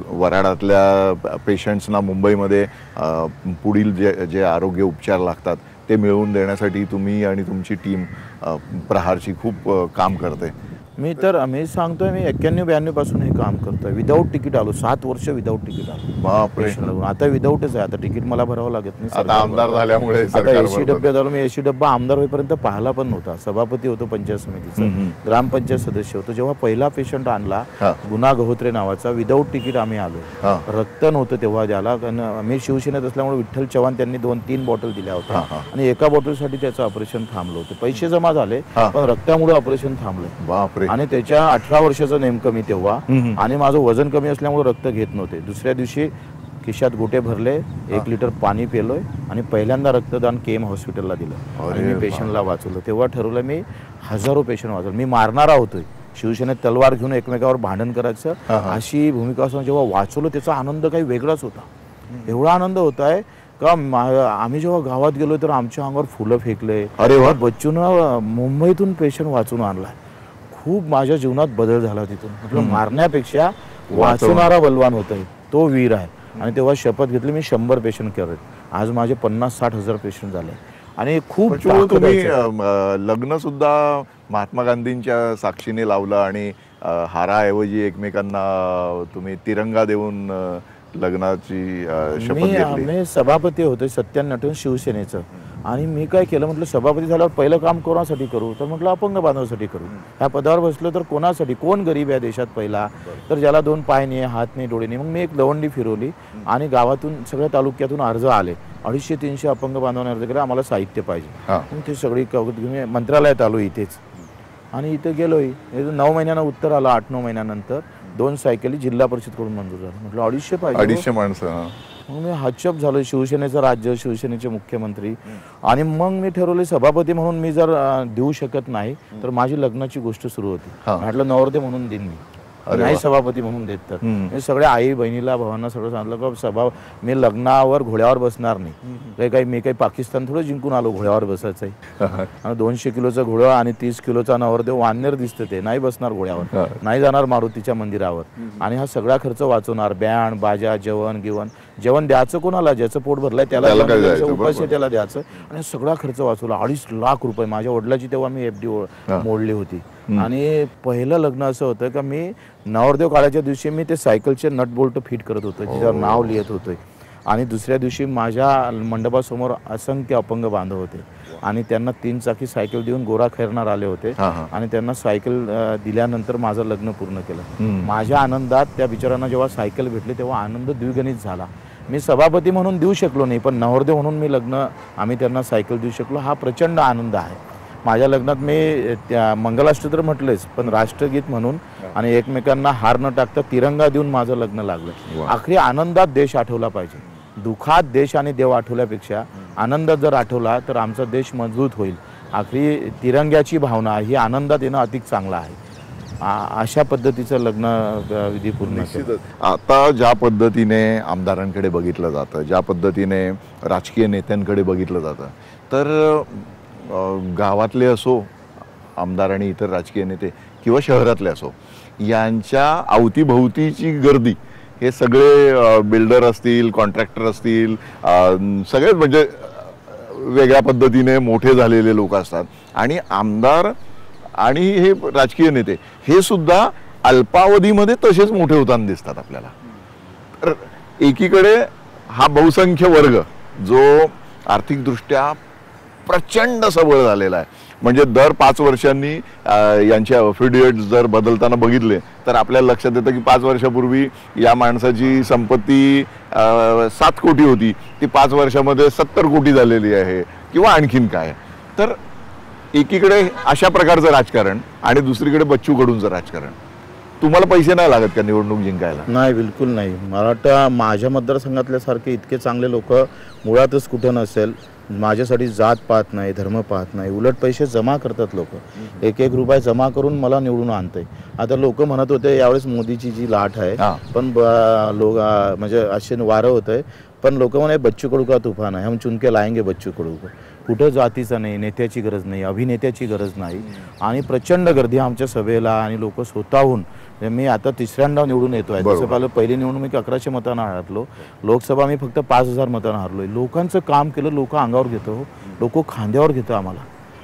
वऱ्हाडातल्या पेशंट्सना मुंबईमध्ये अ, पुढील जे जे आरोग्य उपचार लागतात ते मिळवून देण्यासाठी तुम्ही आणि तुमची टीम अ, प्रहारची खूप अ, काम करते. मी तर मी सांगतोय, मी एक्क्याण्णव ब्याण्णव पासून हे काम करतोय. विदाऊट तिकीट आलो, सात वर्ष विदाऊट तिकीट आलो. बापरे. पेशंट लागून. आता विदाऊटच आहे. आता तिकीट मला भरावं लागत नाही. आता सरकार आमदार भरतं. झाल्यामुळे आता सरकार एसी भरतं. डब्यात आलो. मी एसी डब्बा आमदार होईपर्यंत पाहिला पण नव्हता. सभापती होतो पंचायत समितीचा, हम्म. ग्रामपंचायत सदस्य होतो. जेव्हा पहिला पेशंट आणला हा. गुन्हा गहोत्रे नावाचा, विदाऊट तिकीट आम्ही आलो. हा. रक्त नव्हतं तेव्हा द्याला, कारण मी शिवसेनेत असल्यामुळे विठ्ठल चव्हाण त्यांनी दोन तीन बॉटल दिल्या होत्या हा, हा. आणि एका बॉटलसाठी त्याचं ऑपरेशन थांबलं होतं. पैसे जमा झाले हा. पण रक्तामुळे ऑपरेशन थांबलं. बापरे. आणि त्याच्या अठरा वर्षाचं नेमकं मी तेव्हा. हम्म. आणि माझं वजन कमी असल्यामुळे रक्त घेत नव्हते. दुसऱ्या दिवशी खिशात गोटे भरले, एक लिटर पाणी पिलोय आणि पहिल्यांदा रक्तदान के एम हॉस्पिटलला दिलं. अरे आणि मी पेशंटला वाचवलं. तेव्हा ठरवलं मी हजारो पेशंट वाचवलं. मी मारणारा होतोय, शिवसेनेत तलवार घेऊन एकमेकावर भांडण करायचं हा, हा. अशी भूमिका असून जेव्हा वाचवलं त्याचा आनंद काही वेगळाच होता. एवढा आनंद होत आहे का मा- आम्ही जेव्हा गावात गेलो तर आमच्या अंगावर फुलं फेकले. अरे वा. बच्चून मुंबईतून पेशंट वाचून आणलाय. खूप माझ्या जीवनात बदल झाला तिथून. म्हटलं मारण्यापेक्षा वाचवणारा बलवान होतोय, तो वीर आहे. आणि तेव्हा शपथ घेतली, मी शंभर पेशंट केले. आज माझे पन्नास साठ हजार पेशंट झाले. आणि खूप पण चोळ ताकद तुम्ही आहे. अ, म, लग्न सुद्धा महात्मा गांधींच्या साक्षीने लावलं आणि अ, हाराऐवजी एकमेकांना अ, तुम्ही तिरंगा देऊन अ, लग्नाची अ, शपथ मी घेतली. मी सभापती होते सत्त्याण्णव शिवसेनेचं. आणि मी काय केलं, म्हटलं सभापती झाल्यावर पहिलं काम कोणासाठी करू, तर म्हटलं अपंग बांधवासाठी करू. ह्या पदावर बसलो तर कोणासाठी, कोण गरीब आहे देशात पहिला, तर ज्याला दोन पाय नाही, हात नाही, डोळे नाही. मग मी एक दवंडी फिरवली आणि गावातून सगळ्या तालुक्यातून अर्ज आले. अडीचशे तीनशे अपंग बांधवांनी अर्ज केला, आम्हाला साहित्य पाहिजे. हा. मग ते सगळी कागद घेऊन मी मंत्रालयात आलो इथेच. आणि इथे गेलोय. नऊ महिन्यानं उत्तर आलं. आठ नऊ महिन्यानंतर दोन सायकली जिल्हा परिषदकडून मंजूर झालं. म्हटलं अडीचशे पाहिजे. अडीचशे माणसं. हा. मग मी हच्चप झालो. शिवसेनेचं राज्य, शिवसेनेचे मुख्यमंत्री. आणि मग मी ठरवले सभापती म्हणून मी जर अ, देऊ शकत नाही तर माझी लग्नाची गोष्ट सुरू होती. हा. म्हटलं नवरदे म्हणून देईन मी, अरे नाही वा. सभापती म्हणून देत. तर हम्म. मी सगळ्या आई बहिणीला भावांना सगळं सांगितलं की सभा मी लग्नावर घोड्यावर बसणार नाही. काही काही मी काही पाकिस्तान थोडं जिंकून आलो घोड्यावर बसायचं आहे. आणि दोनशे किलोचा घोडा आणि तीस किलोचा नवरदेव वानर दिसतं, ते नाही बसणार घोड्यावर, हा. नाही जाणार मारुतीच्या मंदिरावर. आणि हा सगळा खर्च वाचवणार. बँड बाजा, जेवण गिवण. जेवण द्यायचं कोणाला, ज्याचं पोट भरलंय त्याला त्याला जेवण काय द्यायचं, द्यायचं, उपाशी बरोबर. त्याला द्यायचं. आणि सगळा खर्च वाचवला. अडीच लाख रुपये माझ्या वडिलाची तेव्हा मी एफ डी हा. मोडली होती. आणि पहिलं लग्न असं होतं का मी नवरदेव काळाच्या दिवशी मी ते सायकलचे नट बोल्ट फिट करत होतो, तिच्यावर नाव लिहित होतो. आणि दुसऱ्या दिवशी माझ्या मंडपासमोर असंख्य अपंग बांधव होते आणि त्यांना तीन चाकी सायकल देऊन गोरा खैरनार आले होते. हा, हा. आणि त्यांना सायकल अ, दिल्यानंतर माझं लग्न पूर्ण केलं. हम्म. माझ्या आनंदात त्या बिचारांना जेव्हा सायकल भेटली तेव्हा आनंद द्विगुणित झाला. मी सभापती म्हणून देऊ शकलो नाही, पण नवरदेव म्हणून मी लग्न आम्ही त्यांना सायकल देऊ शकलो. हा प्रचंड आनंद आहे. माझ्या लग्नात मी त्या मंगलाष्टोत्र म्हटलेच, पण राष्ट्रगीत म्हणून आणि एकमेकांना हार न टाकता तिरंगा देऊन माझं लग्न लागलं. वा. आखरी आनंदात देश आठवला पाहिजे. दुःखात देश आणि देव आठवल्यापेक्षा आनंदात जर आठवला तर आमचा देश मजबूत होईल. आखरी तिरंग्याची भावना ही आनंदात येणं अधिक चांगलं आहे. आ- अशा पद्धतीचं लग्न अ, विधी पूर्ण केलं. निश्चितच. आता ज्या पद्धतीने आमदारांकडे बघितलं जातं, ज्या पद्धतीने राजकीय नेत्यांकडे बघितलं जातं, तर अ, गावातले असो आमदार आणि इतर राजकीय नेते किंवा शहरातले असो, यांच्या अवतीभोवतीची गर्दी, हे सगळे बिल्डर असतील, कॉन्ट्रॅक्टर असतील, अ, सगळेच म्हणजे वेगळ्या पद्धतीने मोठे झालेले लोक असतात आणि आमदार आणि हे राजकीय नेते हे सुद्धा अल्पावधीमध्ये तसेच मोठे होताना दिसतात आपल्याला. तर एकीकडे हा बहुसंख्य वर्ग जो आर्थिकदृष्ट्या प्रचंड सबळ झालेला आहे, म्हणजे दर पाच वर्षांनी यांचे अफिडिएट्स जर बदलताना बघितले तर आपल्याला लक्षात येतं की पाच वर्षापूर्वी या माणसाची संपत्ती सात कोटी होती, ती पाच वर्षामध्ये सत्तर कोटी झालेली आहे किंवा आणखीन काय. तर एकीकडे अशा प्रकारचं राजकारण आणि दुसरीकडे बच्चू कडूंचं राजकारण. तुम्हाला पैसे नाही लागत का निवडणूक जिंकायला? नाही, बिलकुल नाही. मला वाटतं माझ्या मतदारसंघातल्यासारखे इतके चांगले लोक मुळातच कुठं नसेल. माझ्यासाठी जात पाहत नाही, धर्म पाहत नाही, उलट पैसे जमा करतात लोक. एक एक रुपये जमा करून मला निवडून आणते. आता लोक म्हणत होते यावेळेस मोदीची जी लाट आहे पण लोक म्हणजे असे वारं होत आहे, पण लोक म्हणे बच्चू कडू का तुफान आहे, हम चुनके लाएंगे बच्चू कडू को. कुठं जातीचं नाही, नेत्याची गरज नाही, अभिनेत्याची गरज नाही आणि प्रचंड गर्दी आमच्या सभेला आणि लोक स्वतःहून. मी आता तिसऱ्यांदा निवडून येतो आहे. तसं पाहिलं पहिली निवडणूक मी अकराशे मतांना हरलो, लोकसभा मी फक्त पाच हजार मतांना हरलोय. लोकांचं काम केलं, लोक अंगावर घेतो, लोक खांद्यावर घेतो आम्हाला.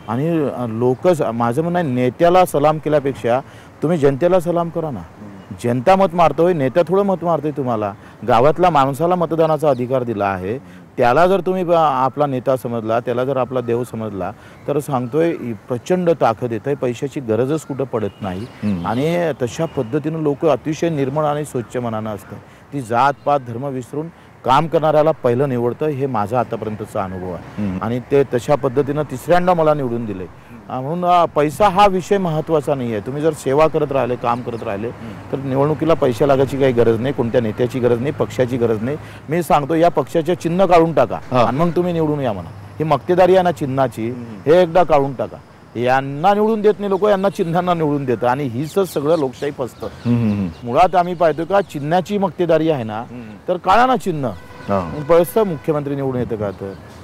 आणि लोक माझं म्हणणं आहे नेत्याला सलाम केल्यापेक्षा तुम्ही जनतेला सलाम करा ना. जनता मत मारतोय, नेता थोडं मत मारतोय तुम्हाला. गावातल्या माणसाला मतदानाचा अधिकार दिला आहे, त्याला जर तुम्ही आपला नेता समजला, त्याला जर आपला देव समजला तर सांगतोय प्रचंड ताकद येत आहे. पैशाची गरजच कुठं पडत नाही आणि तशा पद्धतीनं लोक अतिशय निर्मळ आणि स्वच्छ मनानं असतं. ती जात पात धर्म विसरून काम करणाऱ्याला पहिलं निवडतं, हे माझा आतापर्यंतचा अनुभव आहे आणि ते तशा पद्धतीनं तिसऱ्यांदा मला निवडून दिले. म्हणून पैसा हा विषय महत्त्वाचा नाही आहे. तुम्ही जर सेवा करत राहिले, काम करत राहिले तर निवडणुकीला पैसे लागायची काही गरज नाही, कोणत्या नेत्याची गरज नाही, पक्षाची गरज नाही. मी सांगतो या पक्षाचे चिन्ह काढून टाका आणि मग तुम्ही निवडून या म्हणा. ही मक्तेदारी आहे ना चिन्हाची, हे एकदा काढून टाका. यांना निवडून देत नाही लोक, यांना चिन्हांना निवडून देतं आणि हीच सगळं लोकशाही फसतं. मुळात आम्ही पाहतो का चिन्हाची मक्तेदारी आहे ना तर काढा ना चिन्ह, पळसं मुख्यमंत्री निवडून येतं का.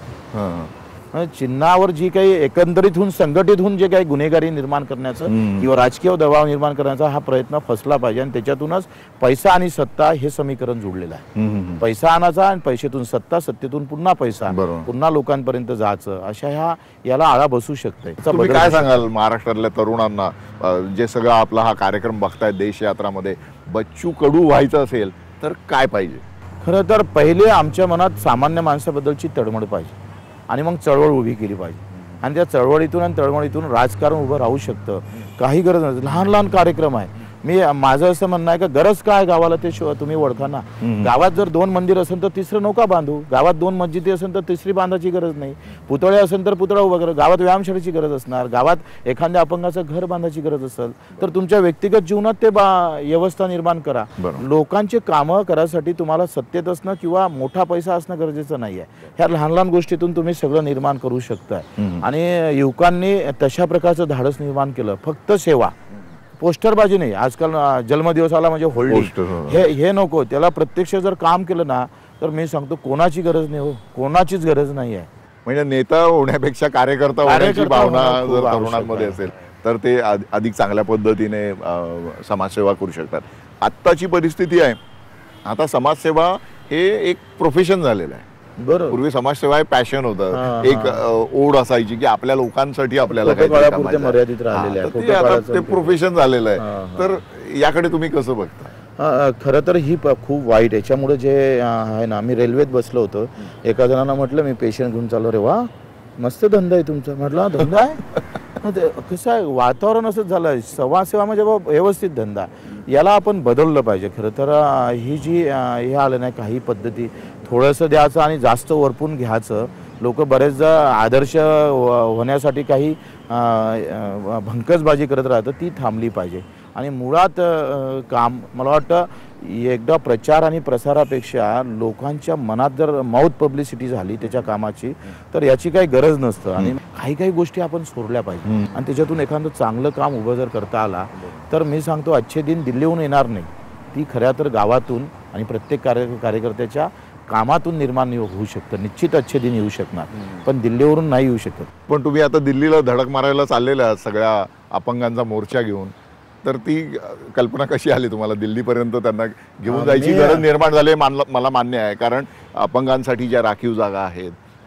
तर चिन्हावर जी काही एकंदरीत होऊन संघटित होऊन जे काही गुन्हेगारी निर्माण करण्याचं किंवा राजकीय दबाव निर्माण करण्याचा हा प्रयत्न फसला पाहिजे आणि त्याच्यातूनच पैसा आणि सत्ता हे समीकरण जुळलेलं आहे. पैसा आणायचा आणि पैशातून सत्ता, सत्तेतून पुन्हा पैसा, पुन्हा लोकांपर्यंत जायचं, अशा ह्या याला आळा बसू शकते. तुम्ही काय सांगाल महाराष्ट्रातल्या तरुणांना जे सगळं आपला हा कार्यक्रम बघतायत देशयात्रामध्ये, बच्चू कडू व्हायचं असेल तर काय पाहिजे? खरं तर पहिले आमच्या मनात सामान्य माणसाबद्दलची तळमळ पाहिजे आणि मग चळवळ उभी केली पाहिजे आणि त्या चळवळीतून आणि तळमळीतून राजकारण उभं राहू शकतं. काही गरज नाही, लहान लहान कार्यक्रम आहे. मी माझं असं म्हणणं आहे का गरज काय गावाला ते तुम्ही ओळखा ना. गावात जर दोन मंदिर असेल तर तिसरं नौका बांधू, गावात दोन मस्जिदी असेल तर तिसरी बांधायची गरज नाही, पुतळे असेल तर पुतळा उभा करा, गावात व्यायामशाळेची गरज असणार, गावात एखाद्या अपंगाचं घर बांधायची गरज असेल तर तुमच्या व्यक्तिगत जीवनात ते व्यवस्था निर्माण करा. लोकांचे कामं करायसाठी तुम्हाला सत्तेत असणं किंवा मोठा पैसा असणं गरजेचं नाही आहे. ह्या लहान लहान गोष्टीतून तुम्ही सगळं निर्माण करू शकताय आणि युवकांनी तशा प्रकारचं धाडस निर्माण केलं. फक्त सेवा, पोस्टरबाजी नाही. आजकाल जन्मदिवसाला म्हणजे होल्डिंग हे हे नको. त्याला प्रत्यक्ष जर काम केलं ना तर मी सांगतो कोणाची गरज नाही हो, कोणाचीच गरज नाही आहे. म्हणजे नेता होण्यापेक्षा कार्यकर्ता होण्याची भावना जर तरुणांमध्ये असेल तर ते अधिक चांगल्या पद्धतीने समाजसेवा करू शकतात. आत्ताची परिस्थिती आहे, आता समाजसेवा हे एक प्रोफेशन झालेलं आहे. बरोबर. पूर्वी समाजसेवा हे पॅशन होतं, एक ओढ असायची की आपल्या लोकांसाठी आपल्याला मर्यादित राहिलेलं ते प्रोफेशन झालेलं आहे. तर याकडे तुम्ही कसं बघता? खरं तर ही खूप वाईट. याच्यामुळे जे आहे ना, मी रेल्वेत बसलो होतो, एका जणांना म्हटलं मी पेशंट घेऊन चाललो. रे वा मस्त धंदा आहे तुमचा. म्हटलं धंदा आहे, कसं आहे वातावरण असंच झालं आहे. समाजसेवा म्हणजे व्यवस्थित धंदा, याला आपण बदललं पाहिजे. खरं तर ही जी हे आलं नाही काही पद्धती थोडंसं द्यायचं आणि जास्त वरपून घ्यायचं. लोक बरेचदा आदर्श होण्यासाठी काही भंकसबाजी करत राहतं, ती थांबली पाहिजे. आणि मुळात काम मला वाटतं एकदा प्रचार आणि प्रसारापेक्षा लोकांच्या मनात जर माउथ पब्लिसिटी झाली त्याच्या कामाची तर याची काही गरज नसतं. आणि काही काही गोष्टी आपण सोडल्या पाहिजे आणि त्याच्यातून एखादं चांगलं काम उभं जर करता आला तर मी सांगतो अच्छे दिन दिल्लीहून येणार नाही, ती खऱ्या तर गावातून आणि प्रत्येक कार्य कार्यकर्त्याच्या कामातून निर्माण होऊ शकतं. निश्चित अच्छे दिन येऊ शकणार पण दिल्लीवरून नाही येऊ शकत. पण तुम्ही आता दिल्लीला धडक मारायला चाललेले आहात सगळ्या अपंगांचा मोर्चा घेऊन, तर ती कल्पना कशी आली तुम्हाला? दिल्लीपर्यंत त्यांना घेऊन जायची गरज निर्माण झाली मला मान्य आहे, कारण अपंगांसाठी ज्या राखीव जागा आहेत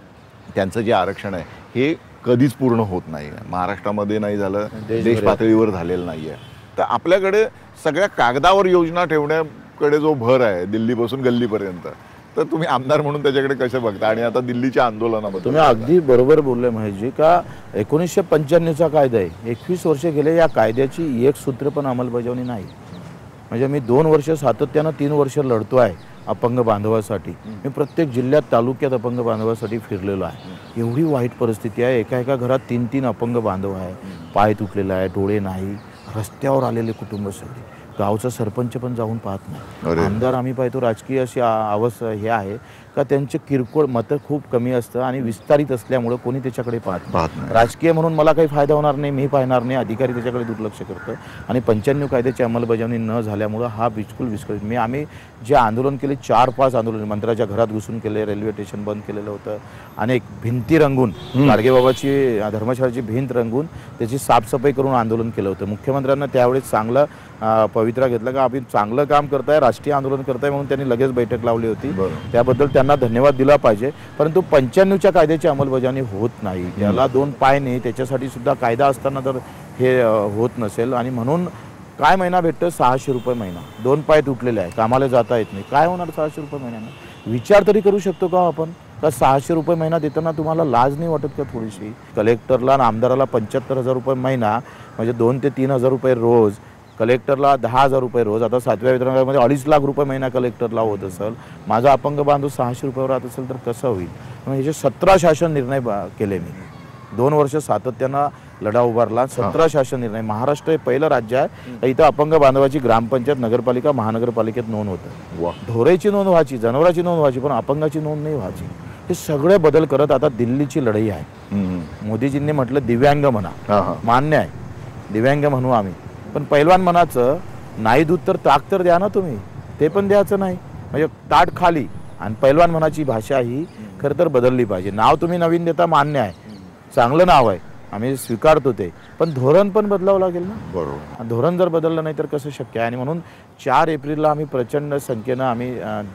त्यांचं जे आरक्षण आहे हे कधीच पूर्ण होत नाही. महाराष्ट्रामध्ये नाही झालं, देश पातळीवर झालेलं नाही आहे. तर आपल्याकडे सगळ्या कागदावर योजना ठेवण्याकडे जो भर आहे दिल्लीपासून गल्लीपर्यंत, तर तुम्ही आमदार म्हणून त्याच्याकडे कसे बघता? आणि आता दिल्लीच्या आंदोलनामध्ये तुम्ही अगदी बरोबर बोलले महेशजी, का एकोणीसशे पंच्याण्णवचा कायदा आहे, एकवीस वर्ष गेले, या कायद्याची एक सूत्र पण अंमलबजावणी नाही. म्हणजे मी दोन वर्ष सातत्यानं तीन वर्ष लढतो आहे अपंग बांधवासाठी. मी प्रत्येक जिल्ह्यात तालुक्यात अपंग बांधवासाठी फिरलेलो आहे. एवढी वाईट परिस्थिती आहे, एका एका घरात तीन तीन अपंग बांधव आहे, पाय तुटलेला आहे, डोळे नाही, रस्त्यावर आलेले कुटुंब सगळे. गावचा सरपंच पण जाऊन पाहत नाही. आमदार आम्ही पाहतो राजकीय अशी अवस्था हे आहे का त्यांचे किरकोळ मतं खूप कमी असतं आणि विस्तारित असल्यामुळं कोणी त्याच्याकडे पाहत नाही. राजकीय म्हणून मला काही फायदा होणार नाही, मी पाहणार नाही, अधिकारी त्याच्याकडे दुर्लक्ष करतं. आणि पंच्याण्णव कायद्याची अंमलबजावणी न झाल्यामुळं हा बिलकुल विस्कळीत. मी आम्ही जे आंदोलन केले, चार पाच आंदोलन मंत्र्याच्या घरात घुसून केले, रेल्वे स्टेशन बंद केलेलं होतं, अनेक भिंती रंगून, गाडगेबाबाची धर्मशाळेची भिंत रंगून त्याची साफसफाई करून आंदोलन केलं होतं. मुख्यमंत्र्यांना त्यावेळेस चांगलं पवित्रा घेतला का आपण चांगलं काम करताय, राष्ट्रीय आंदोलन करताय म्हणून त्यांनी लगेच बैठक लावली होती. त्याबद्दल त्यांना धन्यवाद दिला पाहिजे. परंतु पंच्याण्णवच्या कायद्याची अंमलबजावणी होत नाही. त्याला दोन पाय नाही, त्याच्यासाठी सुद्धा कायदा असताना जर हे होत नसेल, आणि म्हणून काय महिना भेटतं? सहाशे रुपये महिना. दोन पाय तुटलेले आहे, कामाला जाता येत नाही, काय होणार सहाशे रुपये महिन्यानं? विचार तरी करू शकतो का आपण? का सहाशे रुपये महिना देताना तुम्हाला लाज नाही वाटत का थोडीशी? कलेक्टरला आणि आमदाराला पंच्याहत्तर हजार रुपये महिना, म्हणजे दोन ते तीन हजार रुपये रोज, कलेक्टरला दहा हजार रुपये रोज. आता सातव्या वेतनामध्ये अडीच लाख रुपये महिना कलेक्टरला होत असेल, माझा अपंग बांधव सहाशे रुपयावर राहत असेल तर कसं होईल? म्हणजे याचे सतरा शासन निर्णय केले मी. दोन वर्ष सातत्यानं लढा उभारला, सतरा शासन निर्णय. महाराष्ट्र हे पहिलं राज्य आहे इथं अपंग बांधवाची ग्रामपंचायत, नगरपालिका, महानगरपालिकेत नोंद होतं. ढोरेची नोंद व्हायची, जनावराची नोंद व्हायची, पण अपंगाची नोंद नाही व्हायची. हे सगळे बदल करत आता दिल्लीची लढाई आहे. मोदीजींनी म्हटलं दिव्यांग म्हणा, मान्य आहे, दिव्यांग म्हणू आम्ही, पण पैलवान मनाचं नाही दूध तर ताक तर द्या ना तुम्ही, ते पण द्यायचं नाही. म्हणजे ताट खाली. आणि पैलवान मनाची भाषा ही खरं तर बदलली पाहिजे. नाव तुम्ही नवीन देता, मान्य आहे, चांगलं नाव आहे, आम्ही स्वीकारतो ते, पण धोरण पण बदलावं लागेल ना. बरोबर. धोरण जर बदललं नाही तर कसं शक्य आहे? आणि म्हणून चार एप्रिलला आम्ही प्रचंड संख्येनं आम्ही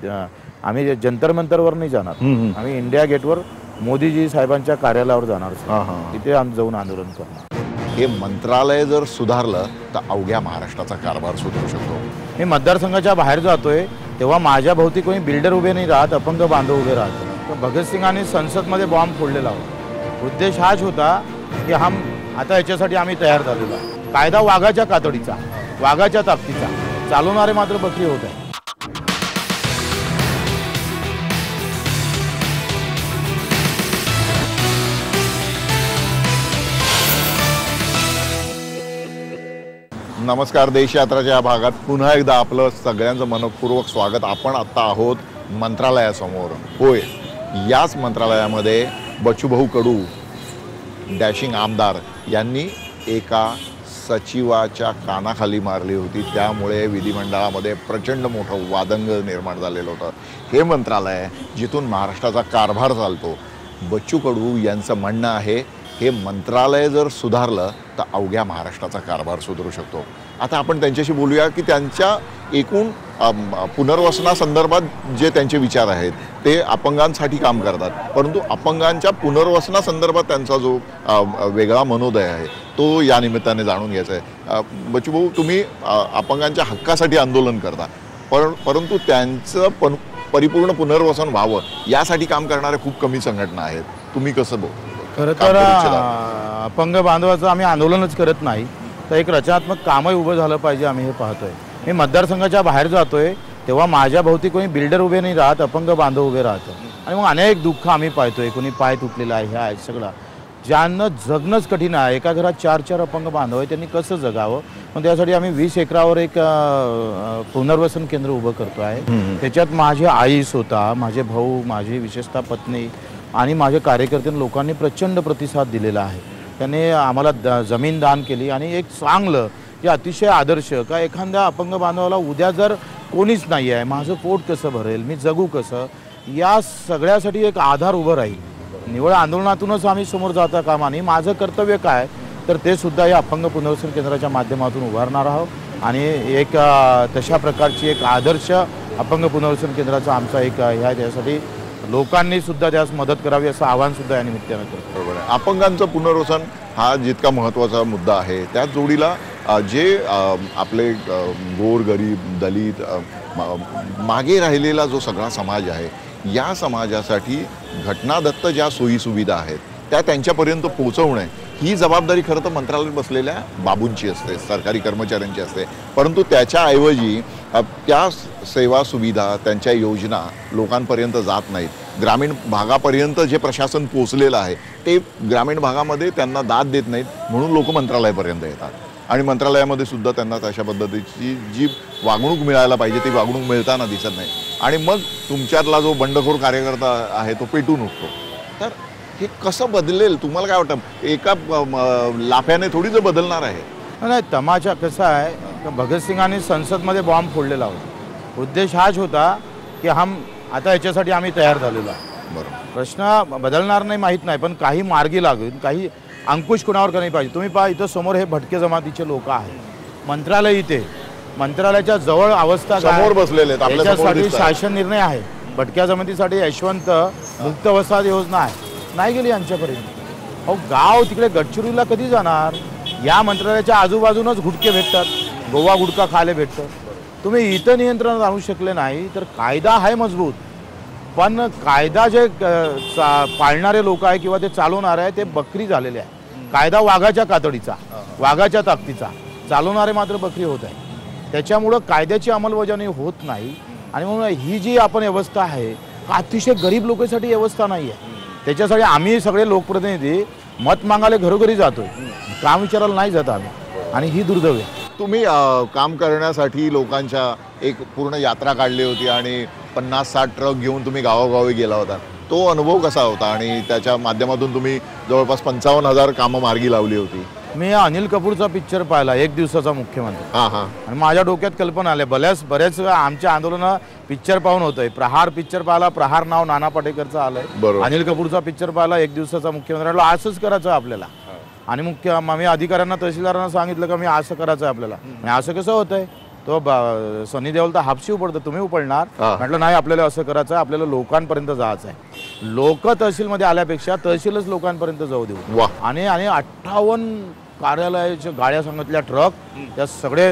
आम्ही जंतर मंतरवर नाही जाणार, आम्ही इंडिया गेटवर मोदीजी साहेबांच्या कार्यालयावर जाणार, तिथे आम्ही जाऊन आंदोलन करणार. हे मंत्रालय जर सुधारलं तर अवघ्या महाराष्ट्राचा कारभार सुधारू शकतो. मी मतदारसंघाच्या बाहेर जातोय तेव्हा माझ्या भोवती कोणी बिल्डर उभे नाही राहत, अपंग बांधव उभे राहतात. तर भगतसिंगांनी संसदमध्ये बॉम्ब फोडलेला होता. उद्देश हाच होता की हम आता याच्यासाठी आम्ही तयार झालेलो आहे. कायदा वाघाच्या कातडीचा, वाघाच्या ताकदीचा, चालवणारे मात्र बकरी होत आहे. नमस्कार. देशयात्राच्या या भागात पुन्हा एकदा आपलं सगळ्यांचं मनपूर्वक स्वागत. आपण आत्ता आहोत मंत्रालयासमोर. होय, याच मंत्रालयामध्ये बचूभाऊ कडू, डॅशिंग आमदार, यांनी एका सचिवाच्या कानाखाली मारली होती. त्यामुळे विधिमंडळामध्ये प्रचंड मोठं वादंग निर्माण झालेलं होतं. हे मंत्रालय जिथून महाराष्ट्राचा कारभार चालतो. बच्चू कडू यांचं म्हणणं आहे हे मंत्रालय जर सुधारलं तर अवघ्या महाराष्ट्राचा कारभार सुधारू शकतो. आता आपण त्यांच्याशी बोलूया की त्यांच्या एकूण पुनर्वसनासंदर्भात जे त्यांचे विचार आहेत ते अपंगांसाठी काम करतात, परंतु अपंगांच्या पुनर्वसनासंदर्भात त्यांचा जो वेगळा मनोदय आहे तो या निमित्ताने जाणून घ्यायचा आहे. बच्चूभाऊ, तुम्ही अपंगांच्या हक्कासाठी आंदोलन करता, पर परंतु त्यांचं पण परिपूर्ण पुनर्वसन व्हावं यासाठी काम करणाऱ्या खूप कमी संघटना आहेत. तुम्ही कसं बघ? खरं तर अपंग बांधवाचं आम्ही आंदोलनच करत नाही, तर एक रचनात्मक कामही उभं झालं पाहिजे, आम्ही हे पाहतोय. मी मतदारसंघाच्या बाहेर जातोय तेव्हा माझ्या भोवती कोणी बिल्डर उभे नाही राहत, अपंग बांधव उभे राहतं. आणि मग अनेक दुःख आम्ही पाहतोय. कोणी पाय तुटलेला आहे, हे आहे सगळं, ज्यांना जगणंच कठीण आहे. एका घरात चार चार अपंग बांधव आहे, त्यांनी कसं जगावं? मग त्यासाठी आम्ही वीस एकरावर एक पुनर्वसन केंद्र उभं करतो आहे. त्याच्यात माझे आई स्वतः, माझे भाऊ, माझी विशेषतः पत्नी आणि माझे कार्यकर्ते लोकांनी प्रचंड प्रतिसाद दिलेला आहे. त्यांनी आम्हाला द जमीन दान केली आणि एक चांगलं जे अतिशय आदर्श का एखाद्या अपंग बांधवाला उद्या जर कोणीच नाही आहे, माझं पोट कसं भरेल, मी जगू कसं, या सगळ्यासाठी एक आधार उभं राहील. निवड आंदोलनातूनच आम्ही समोर जाता कामा नये. माझं कर्तव्य काय तर ते सुद्धा या अपंग पुनर्वसन केंद्राच्या माध्यमातून उभारणार आहोत आणि एक तशा प्रकारची एक आदर्श अपंग पुनर्वसन केंद्राचा आमचा एक ह्या त्यासाठी लोकांनी सुद्धा त्यास मदत करावी असं आवाहन सुद्धा या निमित्तानं करतो. बरोबर आहे. अपंगांचं पुनर्वसन हा जितका महत्त्वाचा मुद्दा आहे त्याच जोडीला अ, जे अ, आपले अ, गोर गरीब दलित अ, मा- मागे राहिलेला जो सगळा समाज आहे या समाजासाठी घटनादत्त ज्या सोयीसुविधा आहेत त्या त्यांच्यापर्यंत पोहोचवणे ही जबाबदारी खरं तर मंत्रालयात बसलेल्या बाबूंची असते, सरकारी कर्मचाऱ्यांची असते. परंतु त्याच्याऐवजी अ, त्या सेवा सुविधा त्यांच्या योजना लोकांपर्यंत जात नाहीत. ग्रामीण भागापर्यंत जे प्रशासन पोचलेलं आहे ते ग्रामीण भागामध्ये त्यांना दाद देत नाहीत, म्हणून लोक मंत्रालयापर्यंत येतात आणि मंत्रालयामध्ये सुद्धा त्यांना तशा पद्धतीची जी वागणूक मिळायला पाहिजे ती वागणूक मिळताना दिसत नाही आणि मग तुमच्यातला जो बंडखोर कार्यकर्ता आहे तो पेटून उठतो. तर हे कसं बदलेल तुम्हाला काय वाटतं? एका अ, म, लाफ्याने थोडीच बदलणार आहे. नाही, तमाशा कसा आहे का भगतसिंगांनी संसदमध्ये बॉम्ब फोडलेला होता. उद्देश हाच होता की हम आता याच्यासाठी आम्ही तयार झालेलो आहे. बरोबर. प्रश्न बदलणार नाही माहीत नाही, पण काही मार्गी लागेल, काही अंकुश कुणावर का नाही पाहिजे. तुम्ही पहा इथं समोर हे भटके जमातीचे लोक आहेत, मंत्रालय इथे, मंत्रालयाच्या जवळ अवस्था काय? समोर बसलेले आहेत, आपल्या समोर याच्यासाठी दिसतात. शासन निर्णय आहे. भटक्या जमातीसाठी यशवंत मुक्त वसाहत योजना आहे, नाही गेली यांच्यापर्यंत. अहो गाव तिकडे गडचिरोलीला कधी जाणार? या मंत्रालयाच्या आजूबाजूनच गुटखे भेटतात, गोवा गुटखा खायला भेटतं. तुम्ही इथं नियंत्रणात आणू शकले नाही तर कायदा आहे मजबूत, पण कायदा जे अ, चा- पाळणारे लोक आहे किंवा ते चालवणारे आहे ते बकरी झालेले आहे. कायदा वाघाच्या कातडीचा, वाघाच्या ताकदीचा, चालवणारे मात्र बकरी होत आहे. त्याच्यामुळं कायद्याची अंमलबजावणी होत नाही आणि म्हणून ही जी आपण व्यवस्था आहे का अतिशय गरीब लोकांसाठी व्यवस्था नाही आहे. त्याच्यासाठी आम्ही सगळे लोकप्रतिनिधी मत मागायला घरोघरी जातोय, काम विचारायला नाही जात आम्ही, आणि ही दुर्दैव आहे. तुम्ही अ, काम करण्यासाठी लोकांच्या एक पूर्ण यात्रा काढली होती आणि पन्नास साठ ट्रक घेऊन तुम्ही गावोगावी गेला होता. तो अनुभव कसा होता आणि त्याच्या माध्यमातून तुम्ही जवळपास पंचावन्न हजार कामं मार्गी लावली होती? मी अनिल कपूरचा पिक्चर पाहिला, एक दिवसाचा मुख्यमंत्री, हां हां. आणि माझ्या डोक्यात कल्पना आल्या. बऱ्याच बऱ्याच वेळा आमच्या आंदोलनं पिक्चर पाहून होतंय. प्रहार पिक्चर पाहिला, प्रहार नाव नाना पाटेकरचं आलंय. बरोबर. अनिल कपूरचा पिक्चर पाहिला, एक दिवसाचा मुख्यमंत्री. म्हटलं असंच करायचं आपल्याला. आणि मुख्य मी अधिकाऱ्यांना तहसीलदारांना सांगितलं का मी असं करायचं आपल्याला. आणि असं कसं होतंय? तो ब- सनी देओल तर हापशी उपडतं, तुम्ही उपडणार? हा. म्हटलं नाही, आपल्याला असं करायचं आहे, आपल्याला लोकांपर्यंत जायचं आहे. लोक तहसीलमध्ये आल्यापेक्षा तहसीलच लोकांपर्यंत जाऊ देऊ. वा. आणि आणि अठ्ठावन्न कार्यालयाच्या गाड्या सांगितल्या, ट्रक, त्या सगळे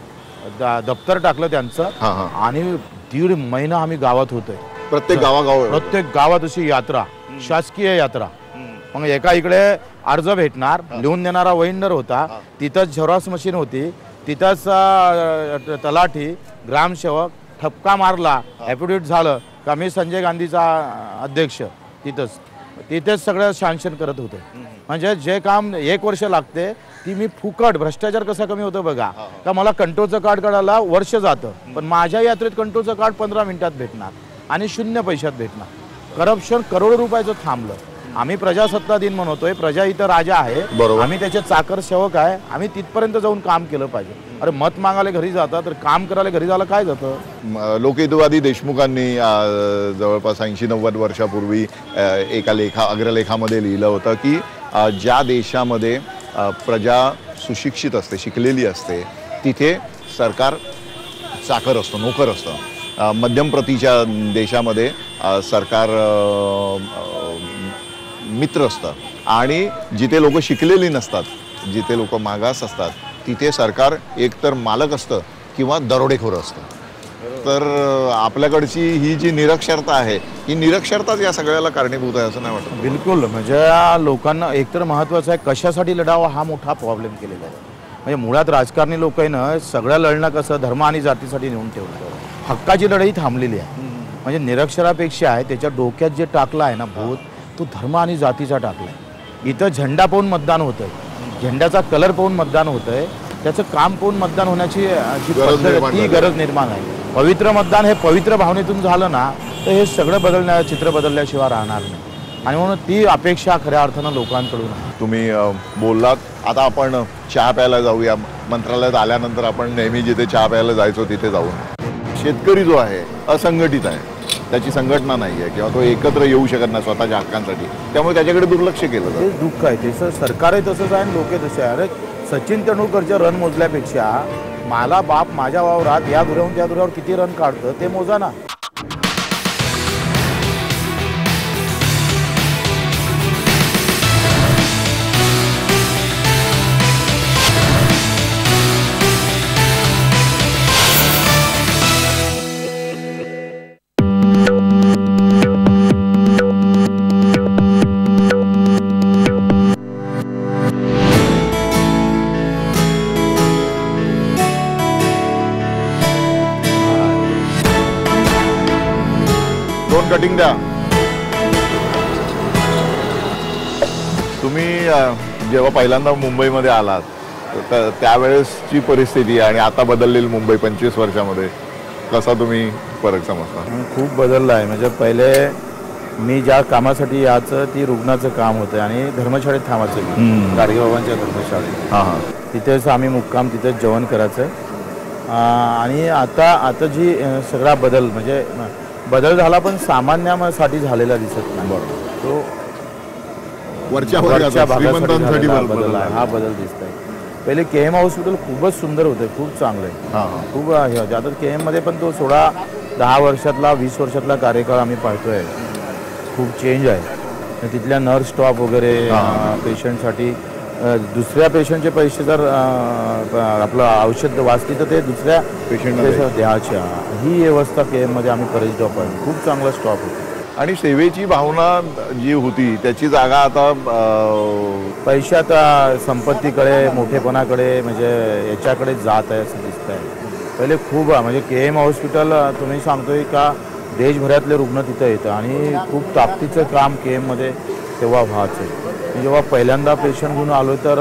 द- दप्तर टाकलं त्यांचं, हां हां. आणि दीड महिना आम्ही गावात होतोय. प्रत्येक गावागाव प्रत्येक गावात अशी यात्रा, शासकीय यात्रा. मग एका इकडे अर्ज भेटणार, लिहून देणारा वैंडर होता, तिथंच झेरॉक्स मशीन होती, तिथंच अ, तलाठी, ग्रामसेवक, ठपका मारला, ॲफिडेविट झालं का मी संजय गांधीचा अध्यक्ष, तिथंच तिथेच सगळं शांशन करत होते. म्हणजे जे काम एक वर्ष लागते ती मी फुकट. भ्रष्टाचार कसा कमी होतो बघा, का मला कंट्रोलचं कार्ड काढायला वर्ष जातं, पण माझ्या यात्रेत कंट्रोलचं कार्ड पंधरा मिनिटात भेटणार आणि शून्य पैशात भेटणार. करप्शन करोडो रुपयाचं थांबलं. आम्ही प्रजासत्ता दिन म्हणतोय, प्रजा इथं राजा आहे, बरोबर. आम्ही त्याचे चाकर सेवक आहे, आम्ही तिथपर्यंत जाऊन काम केलं पाहिजे. अरे मत मागायला घरी जातात तर काम करायला घरी जायला काय जातं? म- लोकहितवादी देशमुखांनी अ, जवळपास ऐंशी नव्वद वर्षापूर्वी अ, एका लेखा अग्रलेखामध्ये लिहिलं होतं की अ, ज्या देशामध्ये अ, प्रजा सुशिक्षित असते, शिकलेली असते, तिथे सरकार चाकर असतं, नोकर असतं. अ, मध्यम प्रतीच्या देशामध्ये अ, सरकार अ, अ, मित्र असतं आणि जिथे लोक शिकलेली नसतात, जिथे लोक मागास असतात, तिथे सरकार एकतर मालक असतं किंवा दरोडेखोर असतं. तर अ, आपल्याकडची ही जी निरक्षरता आहे ही निरक्षरताच या सगळ्याला कारणीभूत आहे असं नाही वाटत? बिलकुल. म्हणजे या लोकांना एकतर महत्त्वाचं आहे कशासाठी लढावा हा मोठा प्रॉब्लेम केलेला आहे. म्हणजे मुळात राजकारणी लोकांना सगळं लढणं कसं धर्म आणि जातीसाठी नेऊन ठेवलं. हक्काची लढाई थांबलेली आहे. म्हणजे निरक्षरापेक्षा आहे त्याच्या डोक्यात जे टाकलं आहे ना भूत, तो धर्म आणि जातीचा टाकला आहे. इथं झेंडा पाहून मतदान होतंय, झेंड्याचा कलर पाहून मतदान होतंय, त्याचं काम पाहून मतदान होण्याची जी गरज पद्धत निर्माण ती झाली. गरज निर्माण आहे. पवित्र मतदान हे पवित्र भावनेतून झालं ना तर हे सगळं बदलण्या चित्र बदलल्याशिवाय राहणार नाही. आणि म्हणून ती अपेक्षा खऱ्या अर्थानं लोकांकडून आहे. तुम्ही अ, बोललात. आता आपण चहा प्यायला जाऊया. मंत्रालयात आल्यानंतर आपण नेहमी जिथे चहा प्यायला जायचो तिथे जाऊ. शेतकरी जो आहे असंघटित आहे, त्याची संघटना नाही आहे किंवा तो एकत्र येऊ शकत नाही स्वतःच्या हक्कांसाठी, त्यामुळे त्याच्याकडे दुर्लक्ष केलं ते जातं. दुःख आहे. त्याचं सरकारही तसंच आहे आणि लोक तसे आहे. अरे सचिन तेंडुलकरचे रन मोजल्यापेक्षा मला बाप माझ्या वावरात या दुरावून त्या दुरावर किती रन काढतं ते मोजा ना. दोन कटिंग द्या. तुम्ही अ, जेव्हा पहिल्यांदा मुंबईमध्ये आलात तर त्यावेळेसची परिस्थिती आणि आता बदललेली मुंबई पंचवीस वर्षामध्ये कसा तुम्ही फरक समजता? खूप बदललं आहे. म्हणजे पहिले मी ज्या कामासाठी याचं ती रुग्णाचं काम होतं आणि धर्मशाळेत थांबायचं मी गाडगेबाबांच्या धर्मशाळेत. हां हां. तिथेच आम्ही मुक्काम तिथेच जेवण करायचं. आणि आता आता जी अ, सगळा बदल म्हणजे बदल झाला पण सामान्यासाठी झालेला दिसत नाही. बरोबर. तो वरच्या वरच्या भागासाठी भागासाठी श्रीमंतांसाठी झालेला बदल बदल आहे. हा बदल दिसत आहे. पहिले के एम हॉस्पिटल खूपच सुंदर होतं, खूप चांगलं आहे. हां हां. खूप हे होते. आता के एममध्ये पण तो सोळा दहा वर्षातला वीस वर्षातला कार्यकाळ आम्ही पाहतोय. खूप चेंज आहे. तिथल्या नर्स स्टॉप वगैरे पेशंटसाठी दुसऱ्या पेशंटचे पैसे जर अ, आपलं औषध वाचली तर ते दुसऱ्या पेशंटला द्यायच्या. ही व्यवस्था के एममध्ये आम्ही परत स्टॉप आहे. खूप चांगला स्टॉप होतो. आणि सेवेची भावना जी होती त्याची जागा आता पैशात संपत्तीकडे मोठेपणाकडे म्हणजे याच्याकडे जात आहे असं दिसत आहे. पहिले खूप म्हणजे के एम हॉस्पिटल तुम्ही सांगतोय का देशभरातले रुग्ण तिथं येतं आणि खूप ताकदीचं काम के एममध्ये तेव्हा व्हायचं. जेव्हा पहिल्यांदा पेशंट घेऊन आलो तर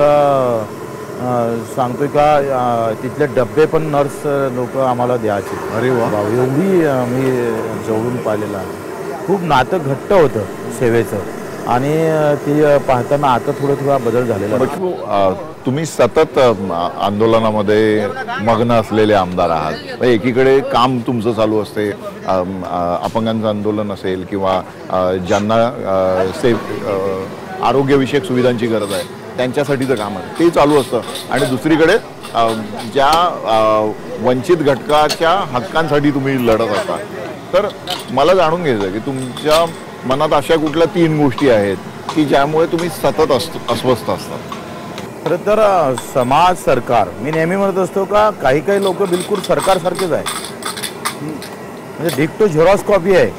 सांगतोय का तिथले डब्बे पण नर्स लोक आम्हाला द्यायचे. अरे वा. एवढी मी जवळून पाहिलेलं आहे. खूप नातं घट्ट होतं सेवेचं आणि ती पाहताना आता थोडं थोडा बदल झालेला. बच्चू, तुम्ही सतत आंदोलनामध्ये मग्न असलेले आमदार आहात. एकीकडे काम तुमचं चालू असते, अपंगांचं आंदोलन असेल किंवा ज्यांना सेफ आरोग्यविषयक सुविधांची गरज आहे त्यांच्यासाठीचं काम आहे ते चालू असतं. आणि दुसरीकडे ज्या वंचित घटकाच्या हक्कांसाठी तुम्ही लढत असता. तर मला जाणून घ्यायचं की तुमच्या मनात अशा कुठल्या तीन गोष्टी आहेत की ज्यामुळे तुम्ही सतत अस्वस्थ असता? खरं तर समाज सरकार मी नेहमी म्हणत असतो का काही काही लोक बिलकुल सरकारसारखेच आहे. म्हणजे डिक्टो झेरॉक्स कॉपी आहे.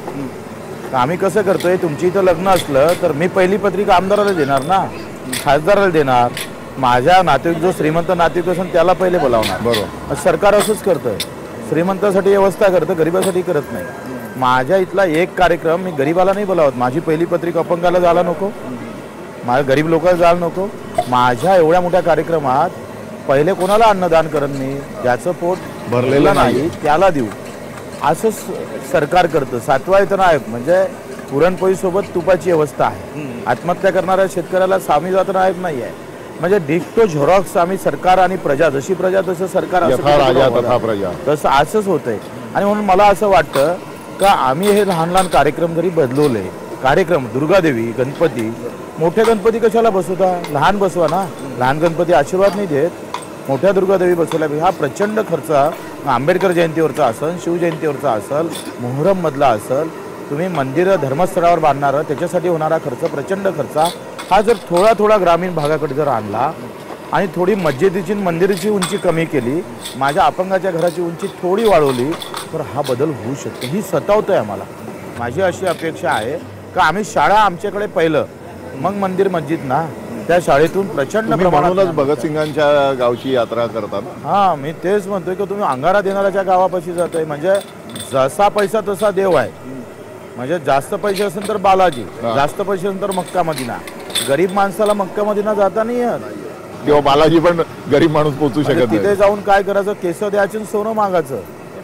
आम्ही कसं करतोय तुमची इथं लग्न असलं तर मी पहिली पत्रिका आमदाराला देणार ना, खासदाराला देणार. माझ्या नातेवाईक जो श्रीमंत नातेवाईक असेल त्याला पहिले बोलावणार. बरोबर. सरकार असंच करतंय. श्रीमंतासाठी व्यवस्था करतं, गरिबासाठी करत नाही. माझ्या इथला एक कार्यक्रम मी गरीबाला नाही बोलावत. माझी पहिली पत्रिका अपंगाला जायला नको, माझ्या गरीब लोकांना जायला नको. माझ्या एवढ्या मोठ्या कार्यक्रमात पहिले कोणाला अन्नदान करत मी ज्याचं पोट भरलेलं नाही त्याला देऊ असं सरकार करतं. सातवा वेतन आयोग म्हणजे पुरणपोळीसोबत तुपाची व्यवस्था आहे. आत्महत्या करणाऱ्या शेतकऱ्याला सामी वेतन आयोग नाही आहे. म्हणजे डिक्टो झेरॉक्स आम्ही सरकार आणि प्रजा, जशी प्रजा तसं सरकार, राजा तथा प्रजा, तसं असंच होतंय. आणि म्हणून मला असं वाटतं का आम्ही हे लहान लहान कार्यक्रम जरी बदलवले, कार्यक्रम दुर्गादेवी गणपती, मोठे गणपती कशाला बसवता, लहान बसवा ना. लहान गणपती आशीर्वाद नाही देत, मोठ्या दुर्गादेवी बसवल्या. हा प्रचंड खर्च आंबेडकर जयंतीवरचा असेल, शिवजयंतीवरचा असेल, मोहरम मधला असेल, तुम्ही मंदिर धर्मस्थळावर बांधणार त्याच्यासाठी होणारा खर्च प्रचंड खर्च हा जर थोडा थोडा ग्रामीण भागाकडे जर आणला आणि थोडी मस्जिदीची मंदिराची उंची कमी केली, माझ्या अपंगाच्या घराची उंची थोडी वाढवली तर हा बदल होऊ शकतो. ही सतावतोय आम्हाला. माझी अशी अपेक्षा आहे का आम्ही शाळा आमच्याकडे पहिलं मग मंदिर मस्जिद ना, त्या शाळेतून प्रचंड प्रमाणात भगतसिंगांच्या गावची यात्रा करतात. हा मी तेच म्हणतोय की तुम्ही अंगारा देणाऱ्याच्या गावापाशी जातोय. म्हणजे जसा पैसा तसा देव आहे. म्हणजे जास्त पैसे असेल तर बालाजी, जास्त पैसे असेल तर मक्का मदिना. गरीब माणसाला मक्का मदिना जाता नाही येत किंवा बालाजी पण गरीब माणूस पोहोचू शकत नाही. तिथे जाऊन काय करायचं, केस द्यायचं सोनं मागायचं.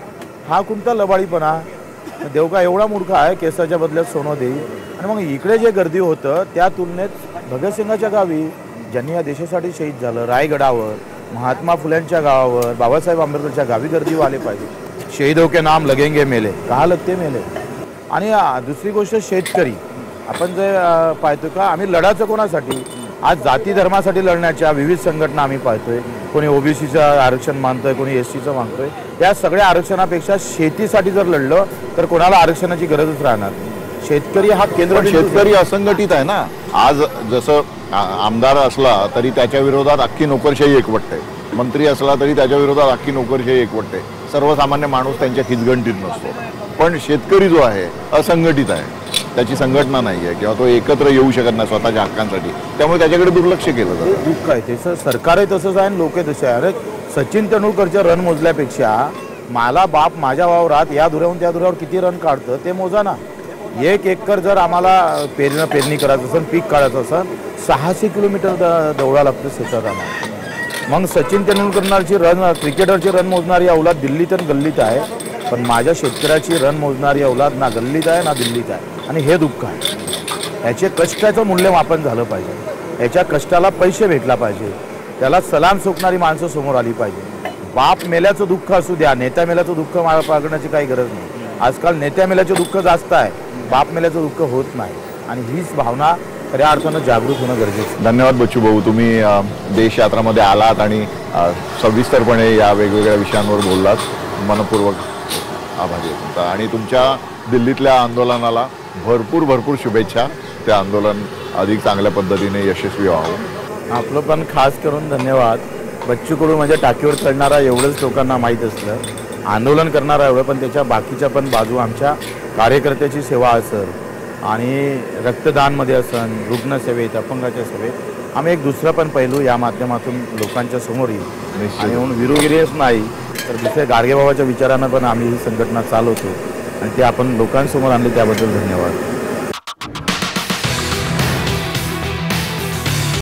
हा कोणता लबाडीपणा. देव का एवढा मूर्ख आहे केसाच्या बदल्यात सोनं देईल. आणि मग इकडे जे गर्दी होतं त्या तुलनेत भगतसिंगाच्या गावी ज्यांनी या देशासाठी शहीद झालं, रायगडावर, महात्मा फुल्यांच्या गावावर, बाबासाहेब आंबेडकरच्या गावी गर्दी व्हायला पाहिजे. शहीदों के नाम लगेंगे मेले, कहा लगते मेले. आणि दुसरी गोष्ट शेतकरी आपण जे पाहतो का आम्ही लढाचं कोणासाठी, आज जाती धर्मासाठी लढण्याच्या विविध संघटना आम्ही पाहतोय. कोणी ओबीसीचं आरक्षण मानतोय, कोणी एस टीचं मागतोय. या सगळ्या आरक्षणापेक्षा शेतीसाठी जर लढलं तर कोणाला आरक्षणाची गरजच राहणार. शेतकरी हा केंद्र, शेतकरी असंघटित आहे ना. आज जसं आमदार असला तरी त्याच्या विरोधात अख्खी नोकरशाही एकवटते, मंत्री असला तरी त्याच्या विरोधात अख्खी नोकरशाही एकवटते. सर्वसामान्य माणूस त्यांच्या खिचगंटीत नसतो. पण शेतकरी जो आहे असंघटित आहे, त्याची संघटना नाही आहे किंवा तो एकत्र येऊ शकत नाही स्वतःच्या हक्कांसाठी, त्यामुळे त्याच्याकडे दुर्लक्ष केलं जातं. दुःख आहे त्याचं. सरकारही तसंच आहे आणि लोक तसे आहे. अरे सचिन तेंडुलकरचे रन मोजल्यापेक्षा मला बाप माझ्या वावरात या दुरावून त्या दुरावर किती रन काढतं ते मोजा ना. एक एकर जर आम्हाला पेरणं पेरणी करायचं असेल, पीक काढायचं असेल, सहाशे किलोमीटर द दौडा लागतो शेतात आम्हाला. मग सचिन तेंडुलकरची रन क्रिकेटरची रन मोजणारी अवलाद दिल्लीत आणि गल्लीत आहे, पण माझ्या शेतकऱ्याची रन मोजणारी अवलाद ना गल्लीत आहे ना दिल्लीत आहे. आणि हे दुःख आहे. याचे कष्टाचं मूल्यमापन झालं पाहिजे, याच्या कष्टाला पैसे भेटला पाहिजे, त्याला सलाम सोकणारी माणसं समोर आली पाहिजे. बाप मेल्याचं दुःख असू द्या, नेत्या मेल्याचं दुःख पागण्याची काही गरज नाही. आजकाल नेत्या मेल्याचे दुःख जास्त आहे, बाप मेल्याचं दुःख होत नाही. आणि हीच भावना खऱ्या अर्थानं जागृत होणं गरजेचं. धन्यवाद बच्चू भाऊ, तुम्ही अ, देश यात्रामध्ये आलात आणि अ, सविस्तरपणे या वेगवेगळ्या विषयांवर बोललात. मनपूर्वक आभारी आहे तुमचा. आणि तुमच्या दिल्लीतल्या आंदोलनाला भरपूर भरपूर शुभेच्छा. ते आंदोलन अधिक चांगल्या पद्धतीने यशस्वी व्हावं. आपलं पण खास करून धन्यवाद. बच्चू कडू म्हणजे टाकीवर चढणारा एवढंच लोकांना माहीत असलं, आंदोलन करणारा एवढं, पण त्याच्या बाकीच्या पण बाजू आमच्या कार्यकर्त्याची सेवा असेल आणि रक्तदानमध्ये असन, रुग्णसेवेत, अपंगाच्या सेवेत आम्ही एक दुसरा पण पैलू या माध्यमातून लोकांच्या समोर येईल. आणि म्हणून विरोगिरीच नाही तर दुसऱ्या गाडगेबाबाच्या विचारानं पण आम्ही ही संघटना चालवतो आणि ते आपण लोकांसमोर आणली, त्याबद्दल धन्यवाद.